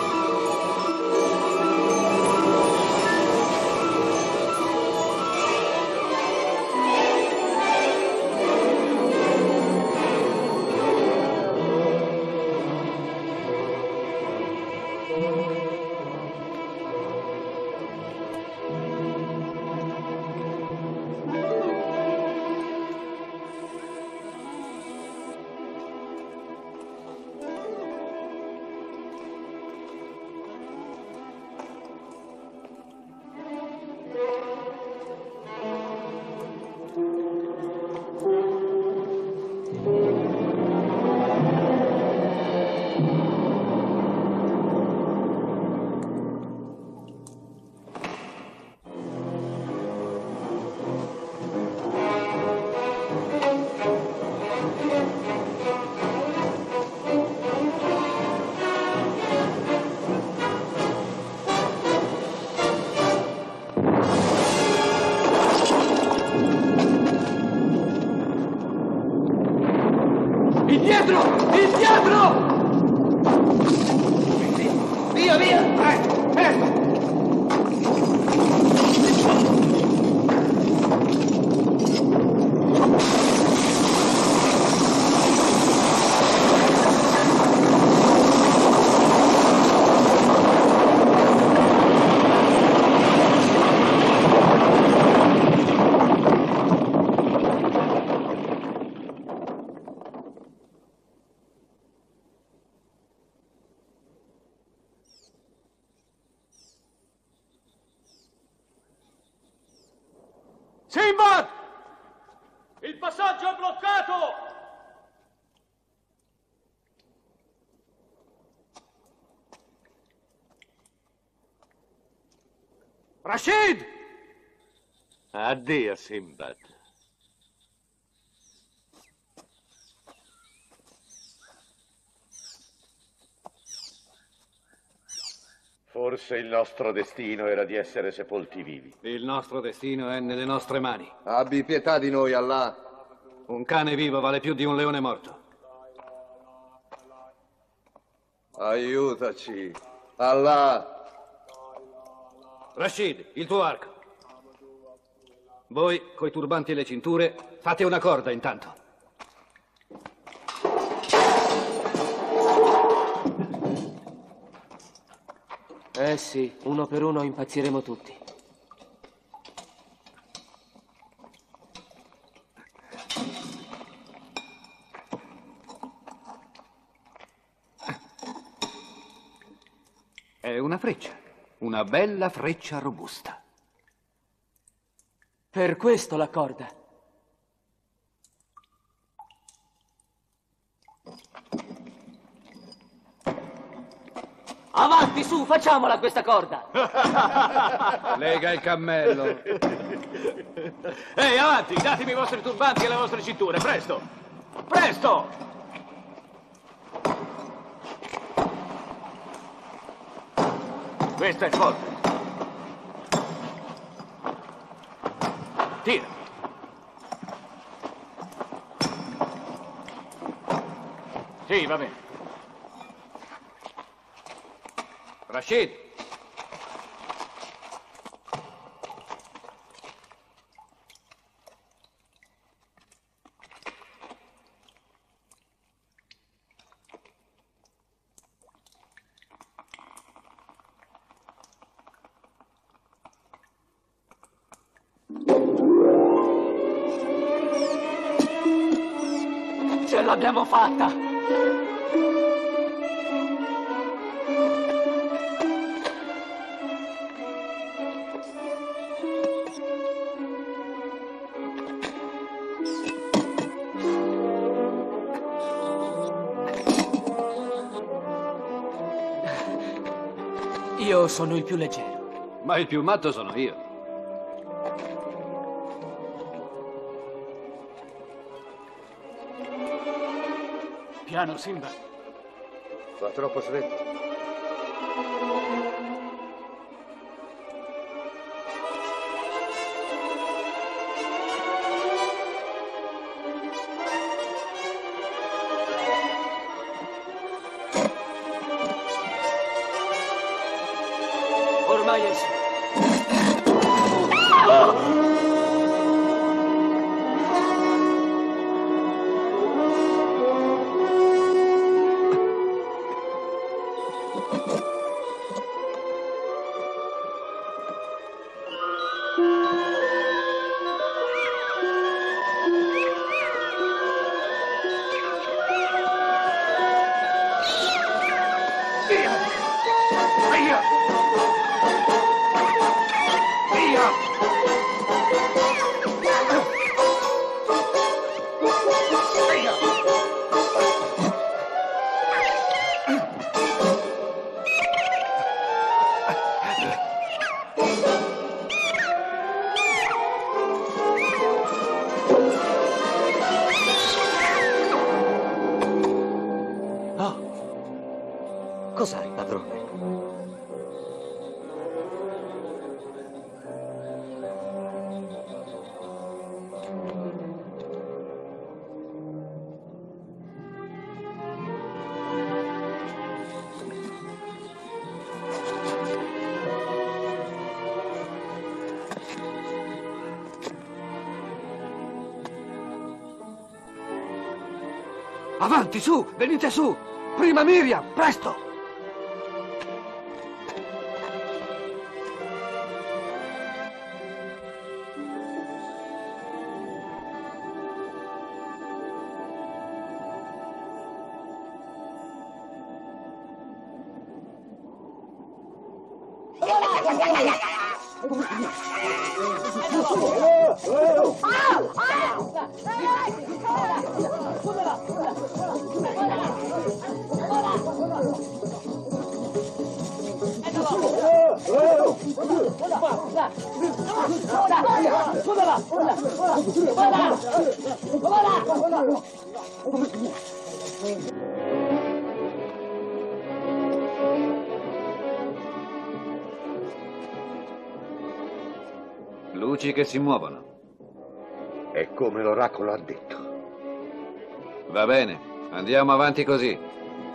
Sinbad! Il passaggio è bloccato! Rashid! Addio, Sinbad. Forse il nostro destino era di essere sepolti vivi. Il nostro destino è nelle nostre mani. Abbi pietà di noi, Allah. Un cane vivo vale più di un leone morto. Aiutaci, Allah. Rashid, il tuo arco. Voi, coi turbanti e le cinture, fate una corda intanto. Eh sì, uno per uno impazziremo tutti. È una freccia, una bella freccia robusta. Per questo la corda. Avanti, su, facciamola questa corda! Lega il cammello. Ehi, avanti, datemi i vostri turbanti e le vostre cinture, presto! Presto! Questa è forte. Tira. Sì, va bene. Rashid! Ce l'abbiamo fatta! Io sono il più leggero. Ma il più matto sono io. Piano, Simba. Fa troppo freddo. Ormai è su. Cos'hai, padrone? Avanti, su! Venite su! Prima Miriam, presto! Luci che si muovono. È come l'oracolo ha detto. Va bene, andiamo avanti così.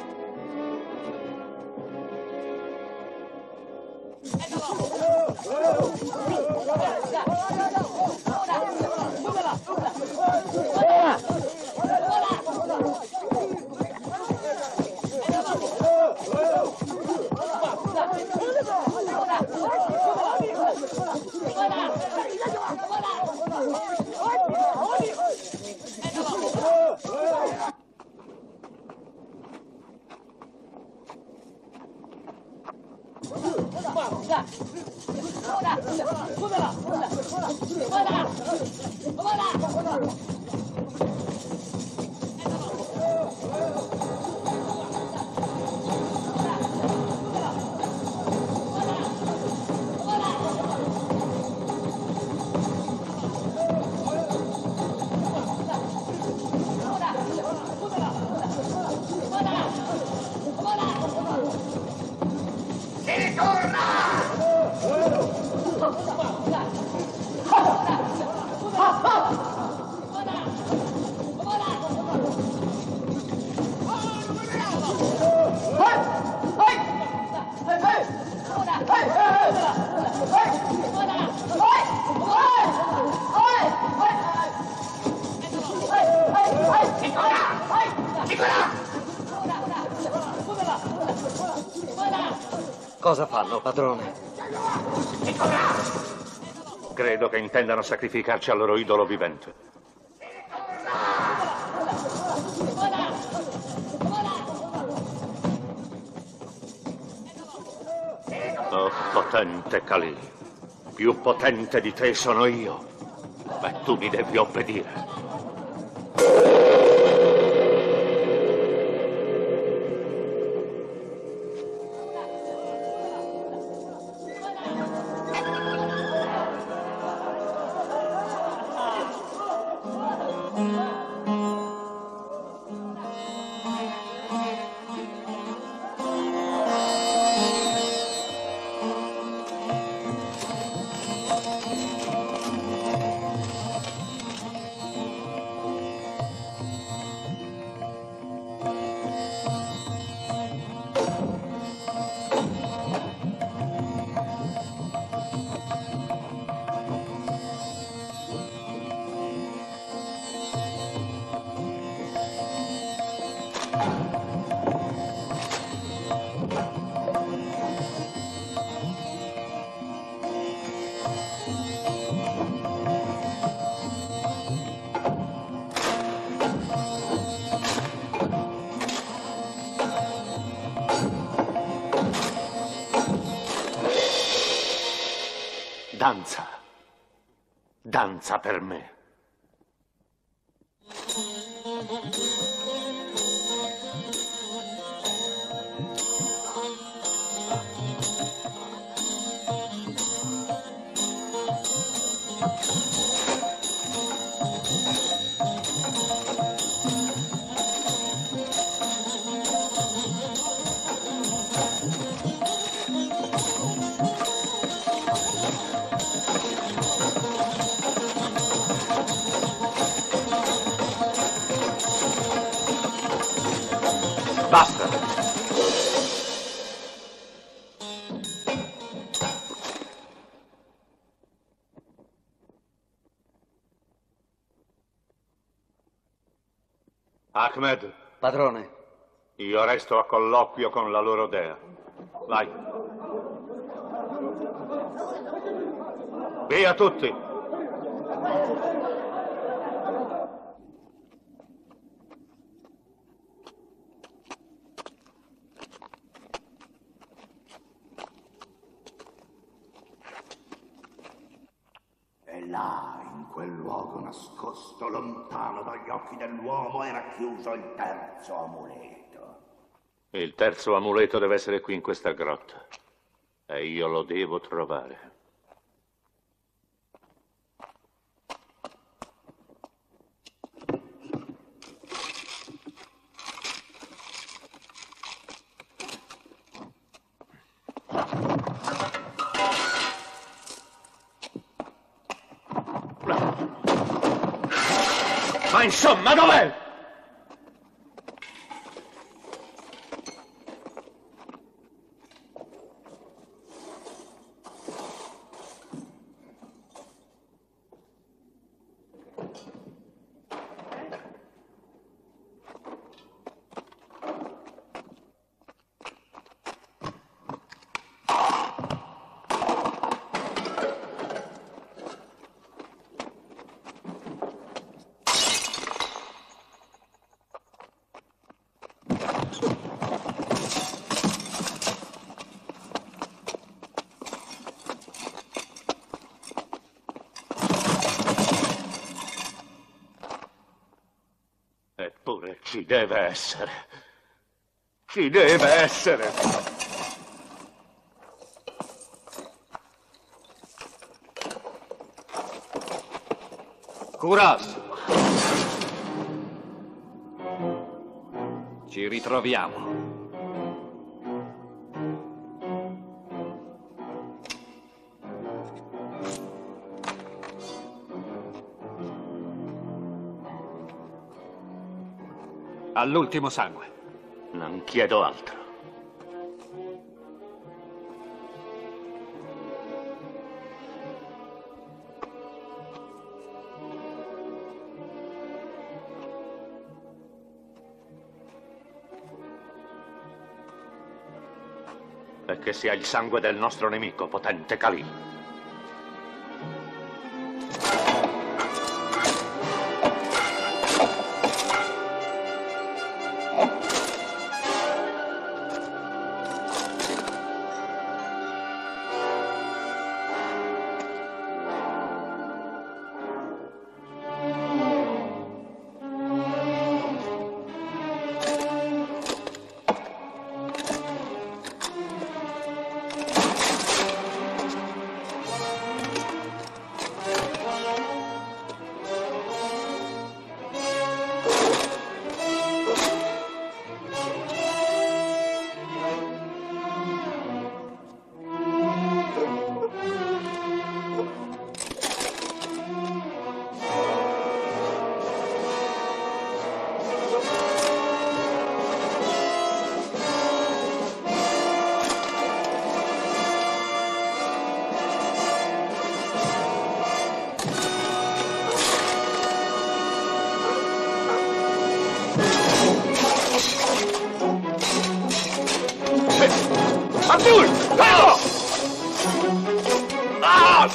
Cosa fanno, padrone? Credo che intendano sacrificarci al loro idolo vivente. Oh, potente Kali, più potente di te sono io, e tu mi devi obbedire. danza. Danza per me. Basta! Ahmed. Padrone. Io resto a colloquio con la loro dea. Vai. Via tutti! Là, in quel luogo nascosto, lontano dagli occhi dell'uomo, era chiuso il terzo amuleto. Il terzo amuleto deve essere qui in questa grotta. E io lo devo trovare. Ma insomma, dov'è? Eppure ci deve essere. Ci deve essere. Kuras! Ci ritroviamo. All'ultimo sangue. Non chiedo altro. E che sia il sangue del nostro nemico, potente Kali. Abdul! Bravo! Ah!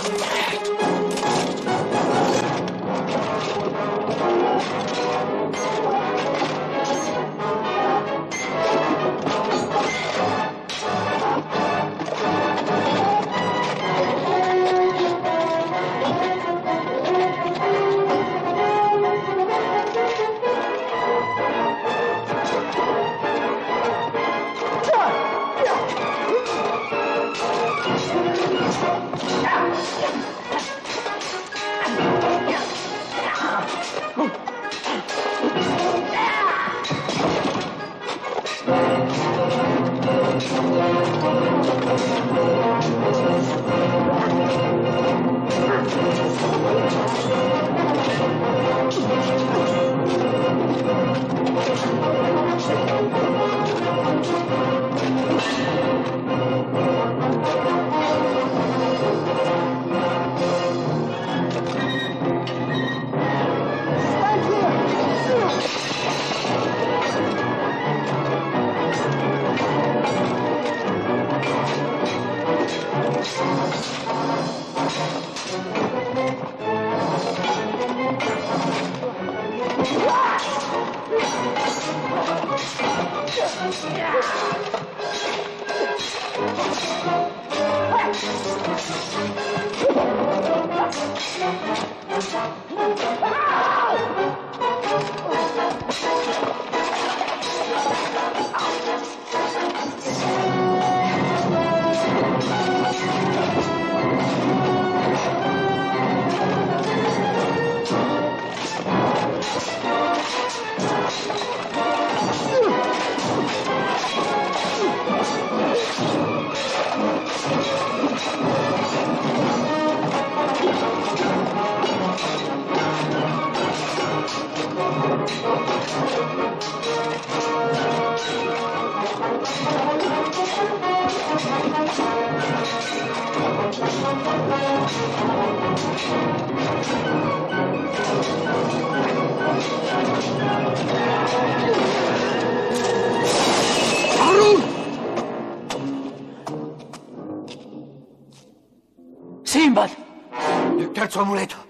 Sinbad! Il terzo amuleto.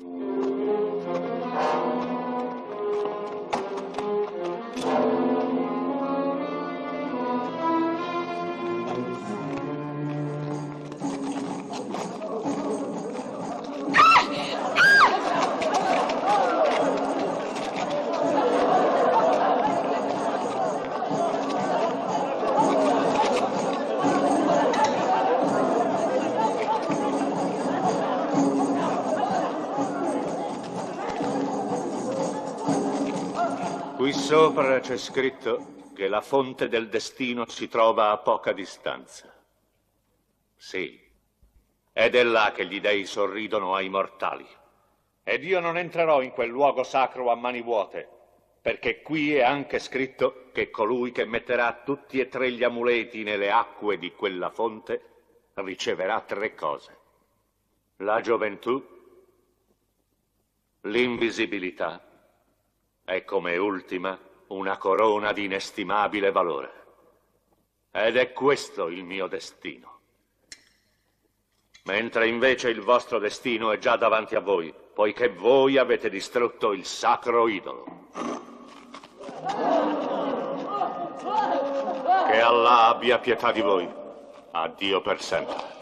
Qui sopra c'è scritto che la fonte del destino si trova a poca distanza. Sì, ed è là che gli dei sorridono ai mortali. Ed io non entrerò in quel luogo sacro a mani vuote, perché qui è anche scritto che colui che metterà tutti e tre gli amuleti nelle acque di quella fonte riceverà tre cose: la gioventù, l'invisibilità e come ultima una corona di inestimabile valore. Ed è questo il mio destino. Mentre invece il vostro destino è già davanti a voi, poiché voi avete distrutto il sacro idolo. Che Allah abbia pietà di voi. Addio per sempre.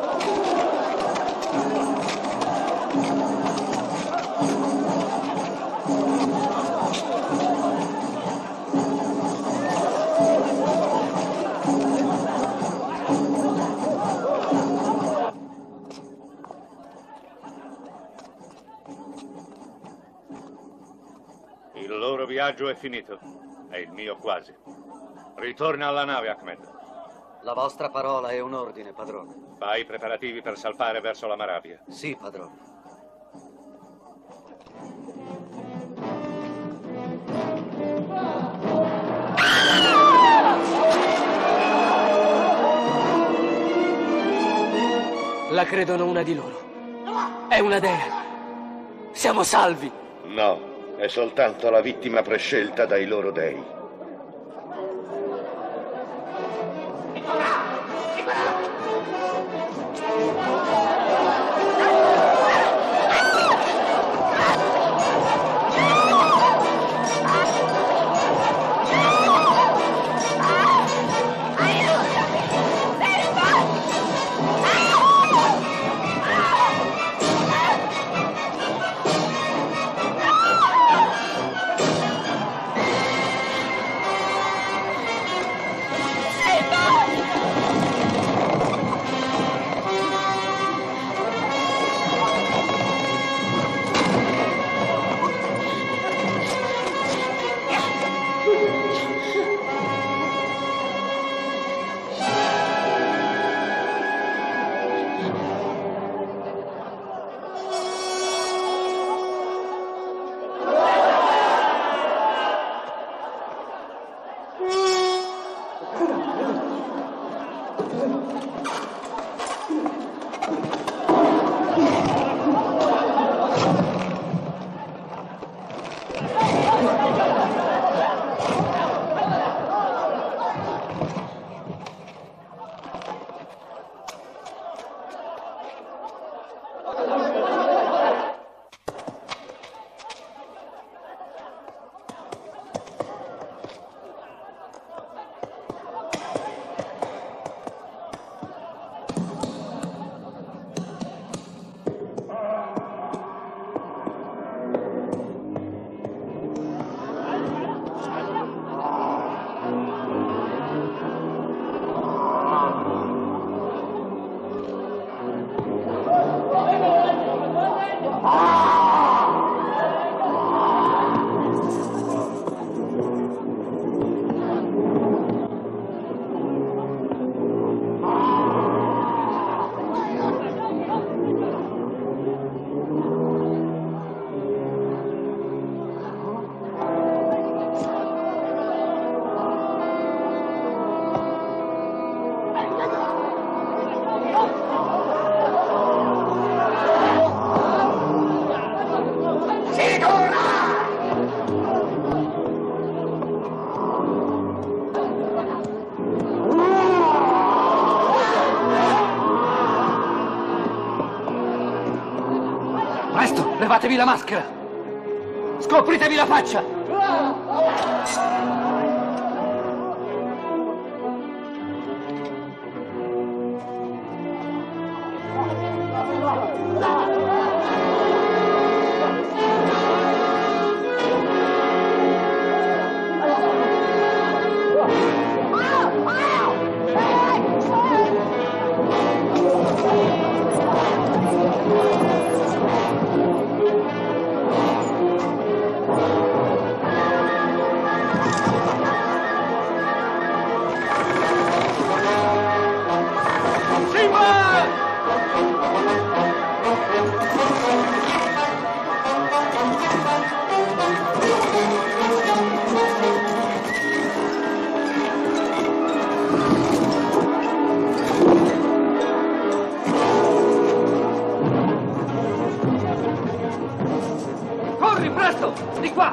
Il loro viaggio è finito, e il mio quasi. Ritorna alla nave, Ahmed. La vostra parola è un ordine, padrone. Fai i preparativi per salpare verso la Marabia. Sì, padrone. La credono una di loro. È una dea. Siamo salvi. No. È soltanto la vittima prescelta dai loro dei. Presto, levatevi la maschera! Scopritevi la faccia! Corri, presto! Di qua!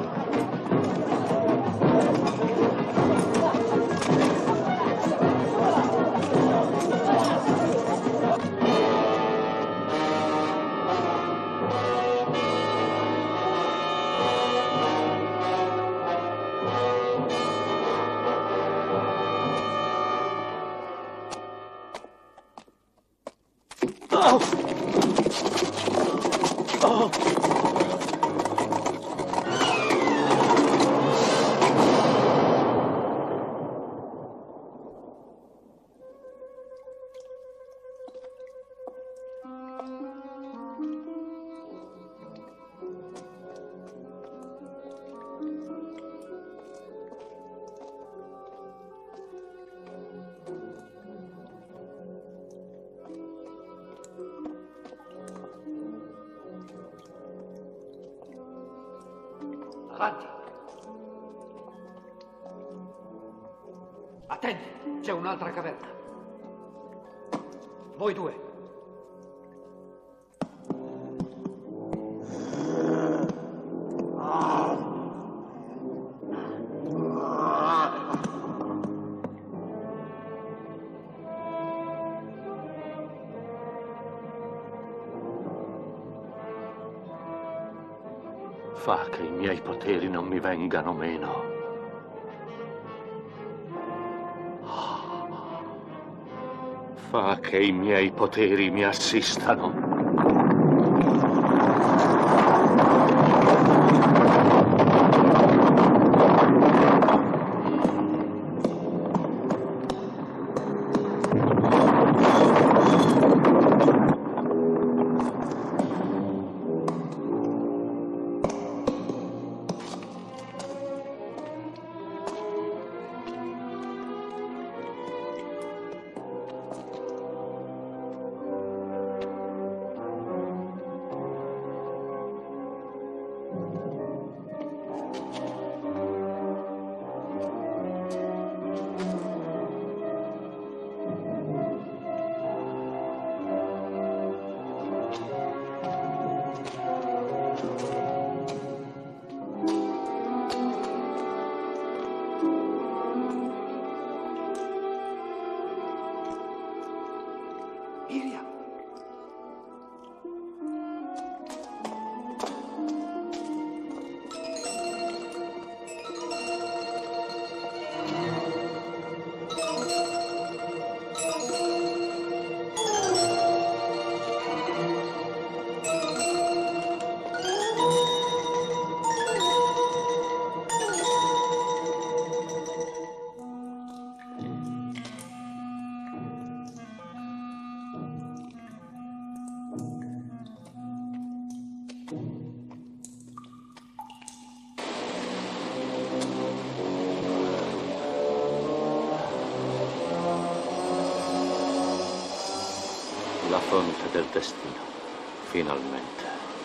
Avanti. Attenti, c'è un'altra caverna. Voi due. Fa che i miei poteri non mi vengano meno. Fa che i miei poteri mi assistano. La fonte del destino, finalmente.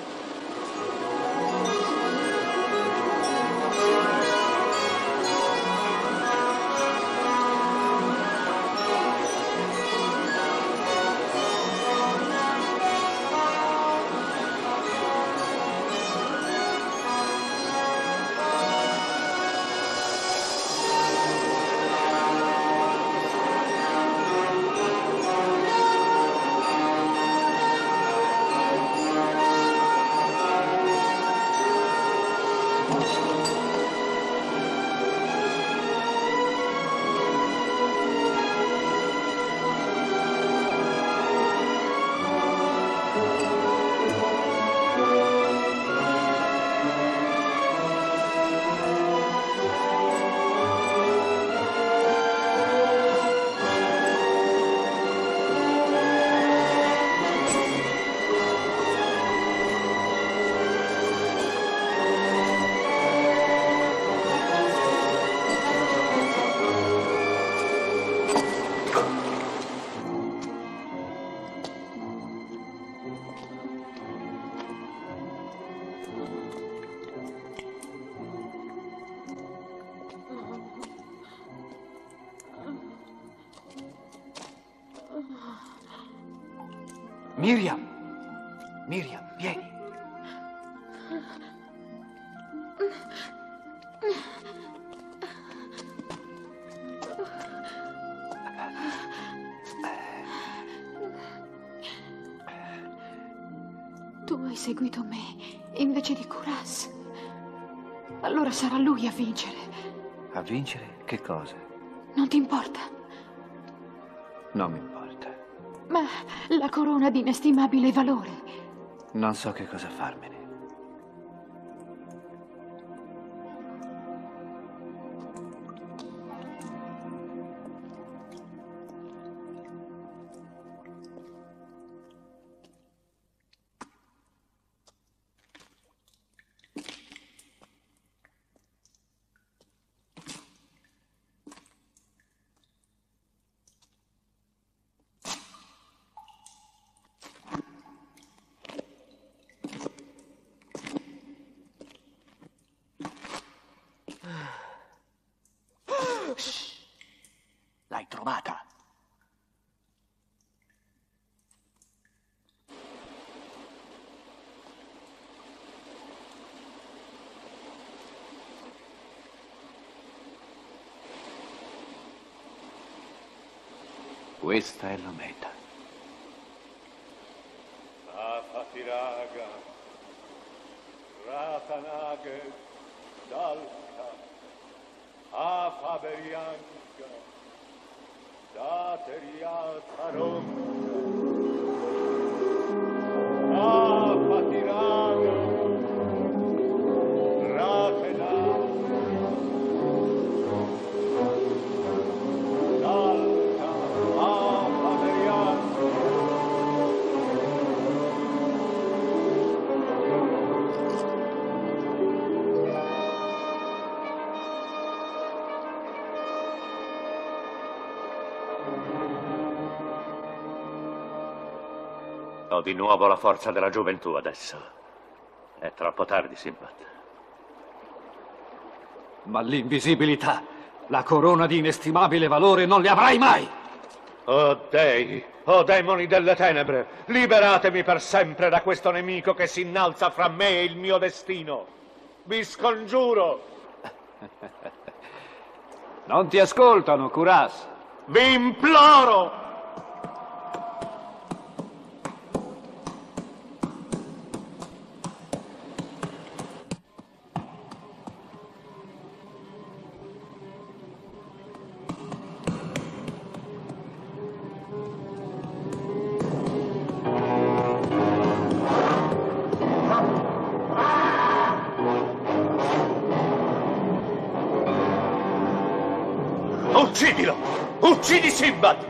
Miriam! Miriam, vieni! Tu hai seguito me invece di Kuras. Allora sarà lui a vincere. A vincere che cosa? Non ti importa? Non mi importa. Ma la corona di inestimabile valore. Non so che cosa farmene. L'hai trovata? Questa è la meta. Afatiraga, Ratanage, Dalka, Afaberianka, Dateriatarum, Afatiraga, Ratena, Dalka, Afaberianka. Ho di nuovo la forza della gioventù adesso. È troppo tardi, Sinbad. Ma l'invisibilità, la corona di inestimabile valore, non le avrai mai! Oh dei, oh demoni delle tenebre, liberatemi per sempre da questo nemico che si innalza fra me e il mio destino. Vi scongiuro! Non ti ascoltano, Kuras. Vi imploro! Uccidilo! Uccidi Sinbad!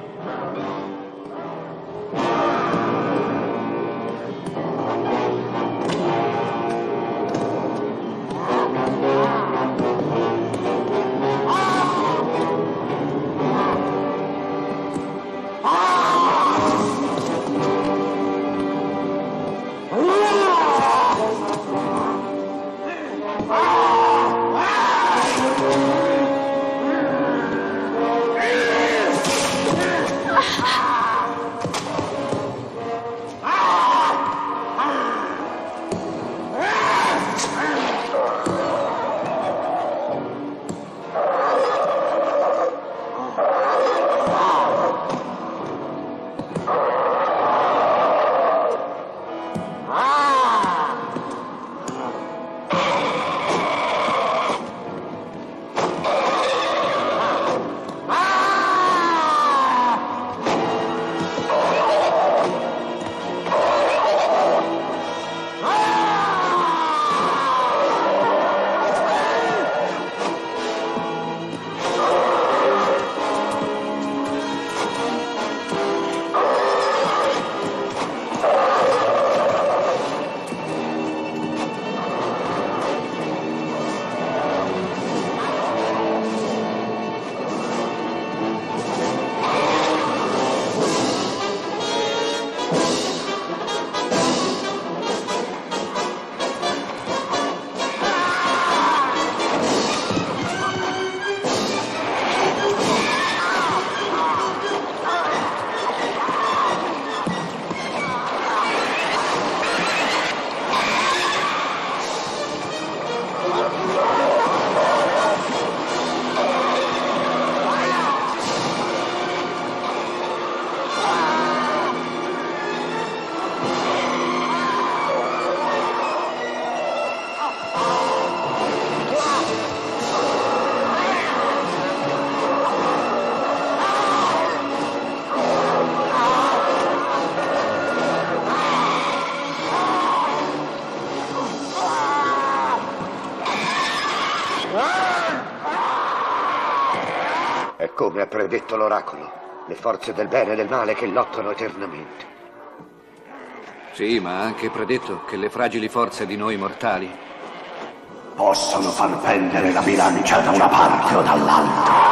Come ha predetto l'oracolo, le forze del bene e del male che lottano eternamente. Sì, ma ha anche predetto che le fragili forze di noi mortali possono far pendere la bilancia da una parte o dall'altra.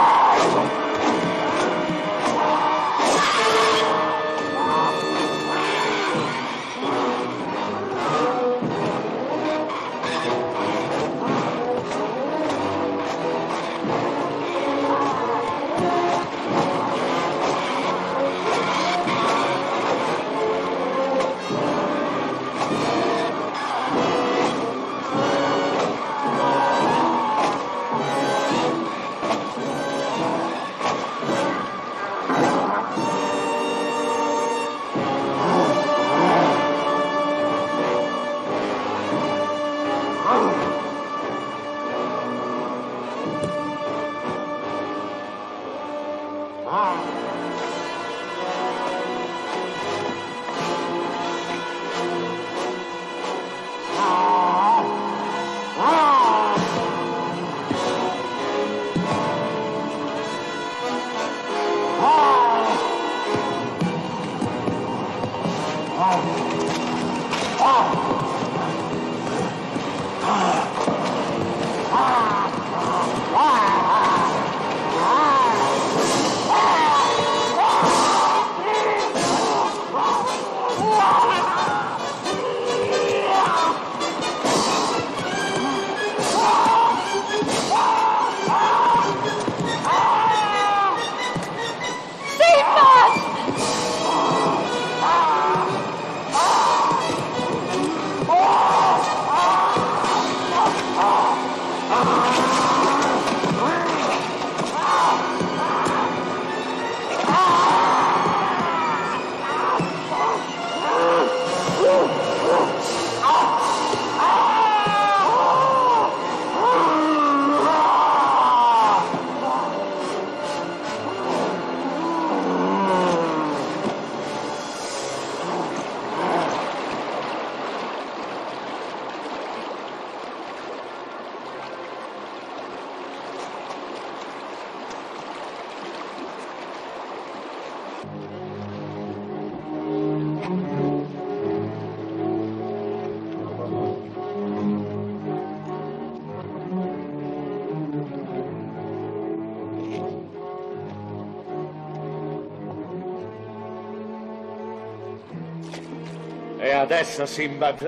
E adesso, Sinbad,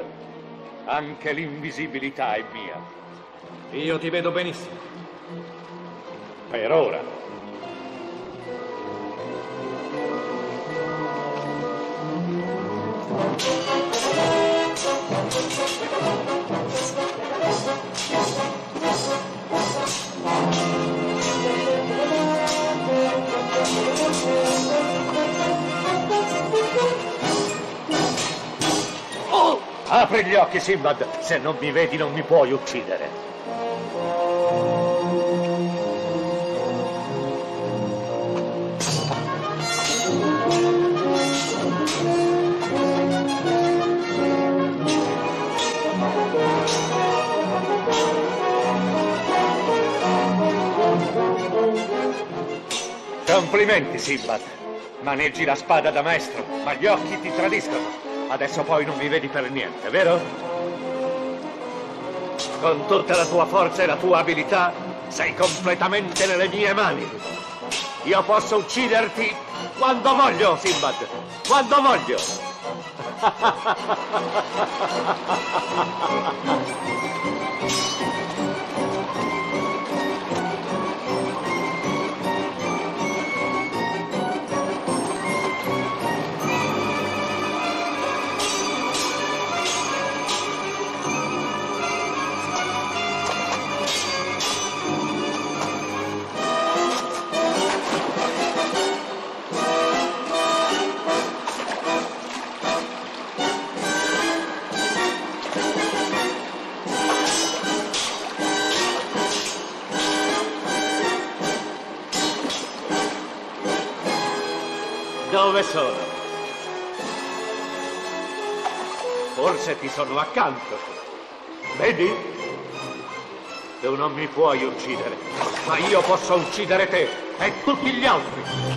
anche l'invisibilità è mia. Io ti vedo benissimo. Per ora. Apri gli occhi, Sinbad. Se non mi vedi non mi puoi uccidere. Complimenti, Sinbad. Maneggi la spada da maestro, ma gli occhi ti tradiscono. Adesso poi non mi vedi per niente, vero? Con tutta la tua forza e la tua abilità, sei completamente nelle mie mani. Io posso ucciderti quando voglio, Sinbad. Quando voglio. Dove sono? Forse ti sono accanto. Vedi? Tu non mi puoi uccidere, ma io posso uccidere te e tutti gli altri.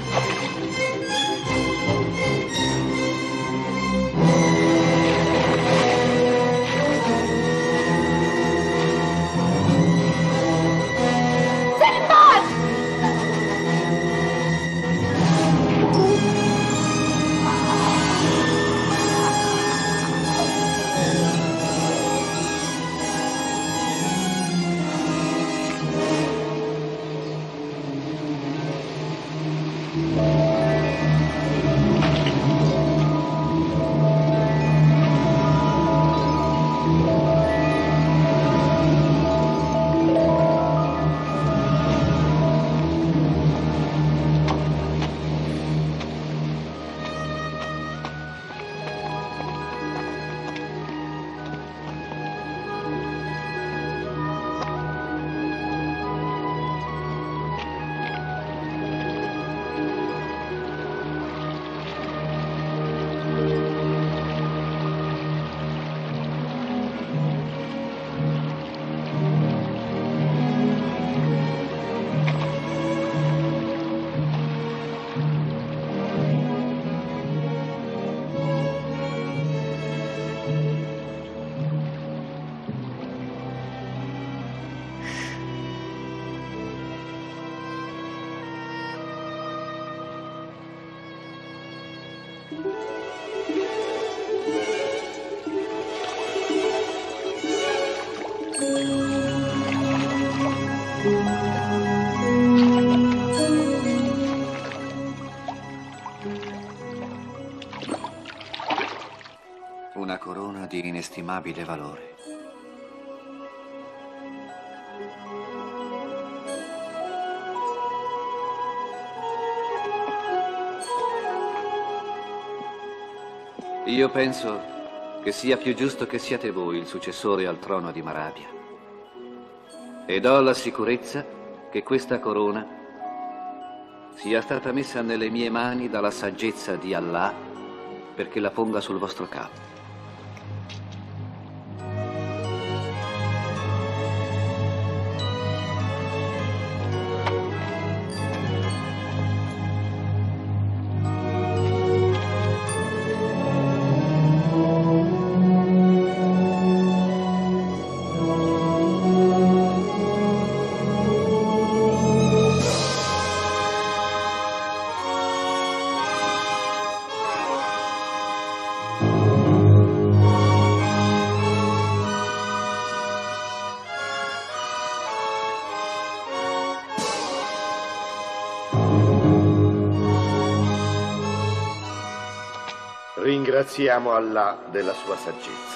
Una corona di inestimabile valore. Io penso che sia più giusto che siate voi il successore al trono di Marabia. Ed ho la sicurezza che questa corona sia stata messa nelle mie mani dalla saggezza di Allah perché la ponga sul vostro capo. Ringraziamo Allah della sua saggezza.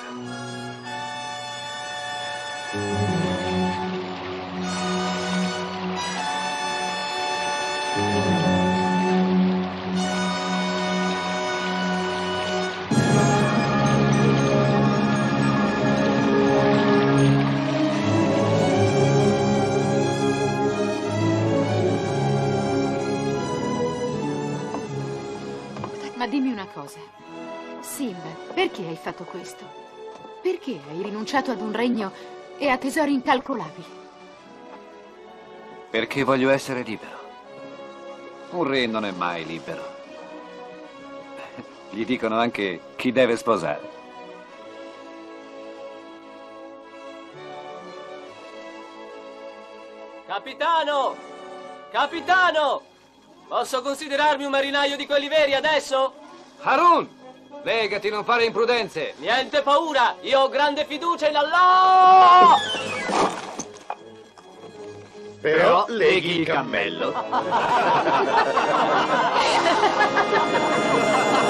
Ma dimmi una cosa. Simba, perché hai fatto questo? Perché hai rinunciato ad un regno e a tesori incalcolabili? Perché voglio essere libero. Un re non è mai libero. Gli dicono anche chi deve sposare. Capitano! Capitano! Posso considerarmi un marinaio di quelli veri adesso? Harun! Legati, non fare imprudenze! Niente paura! Io ho grande fiducia in Allah! Però leghi il cammello.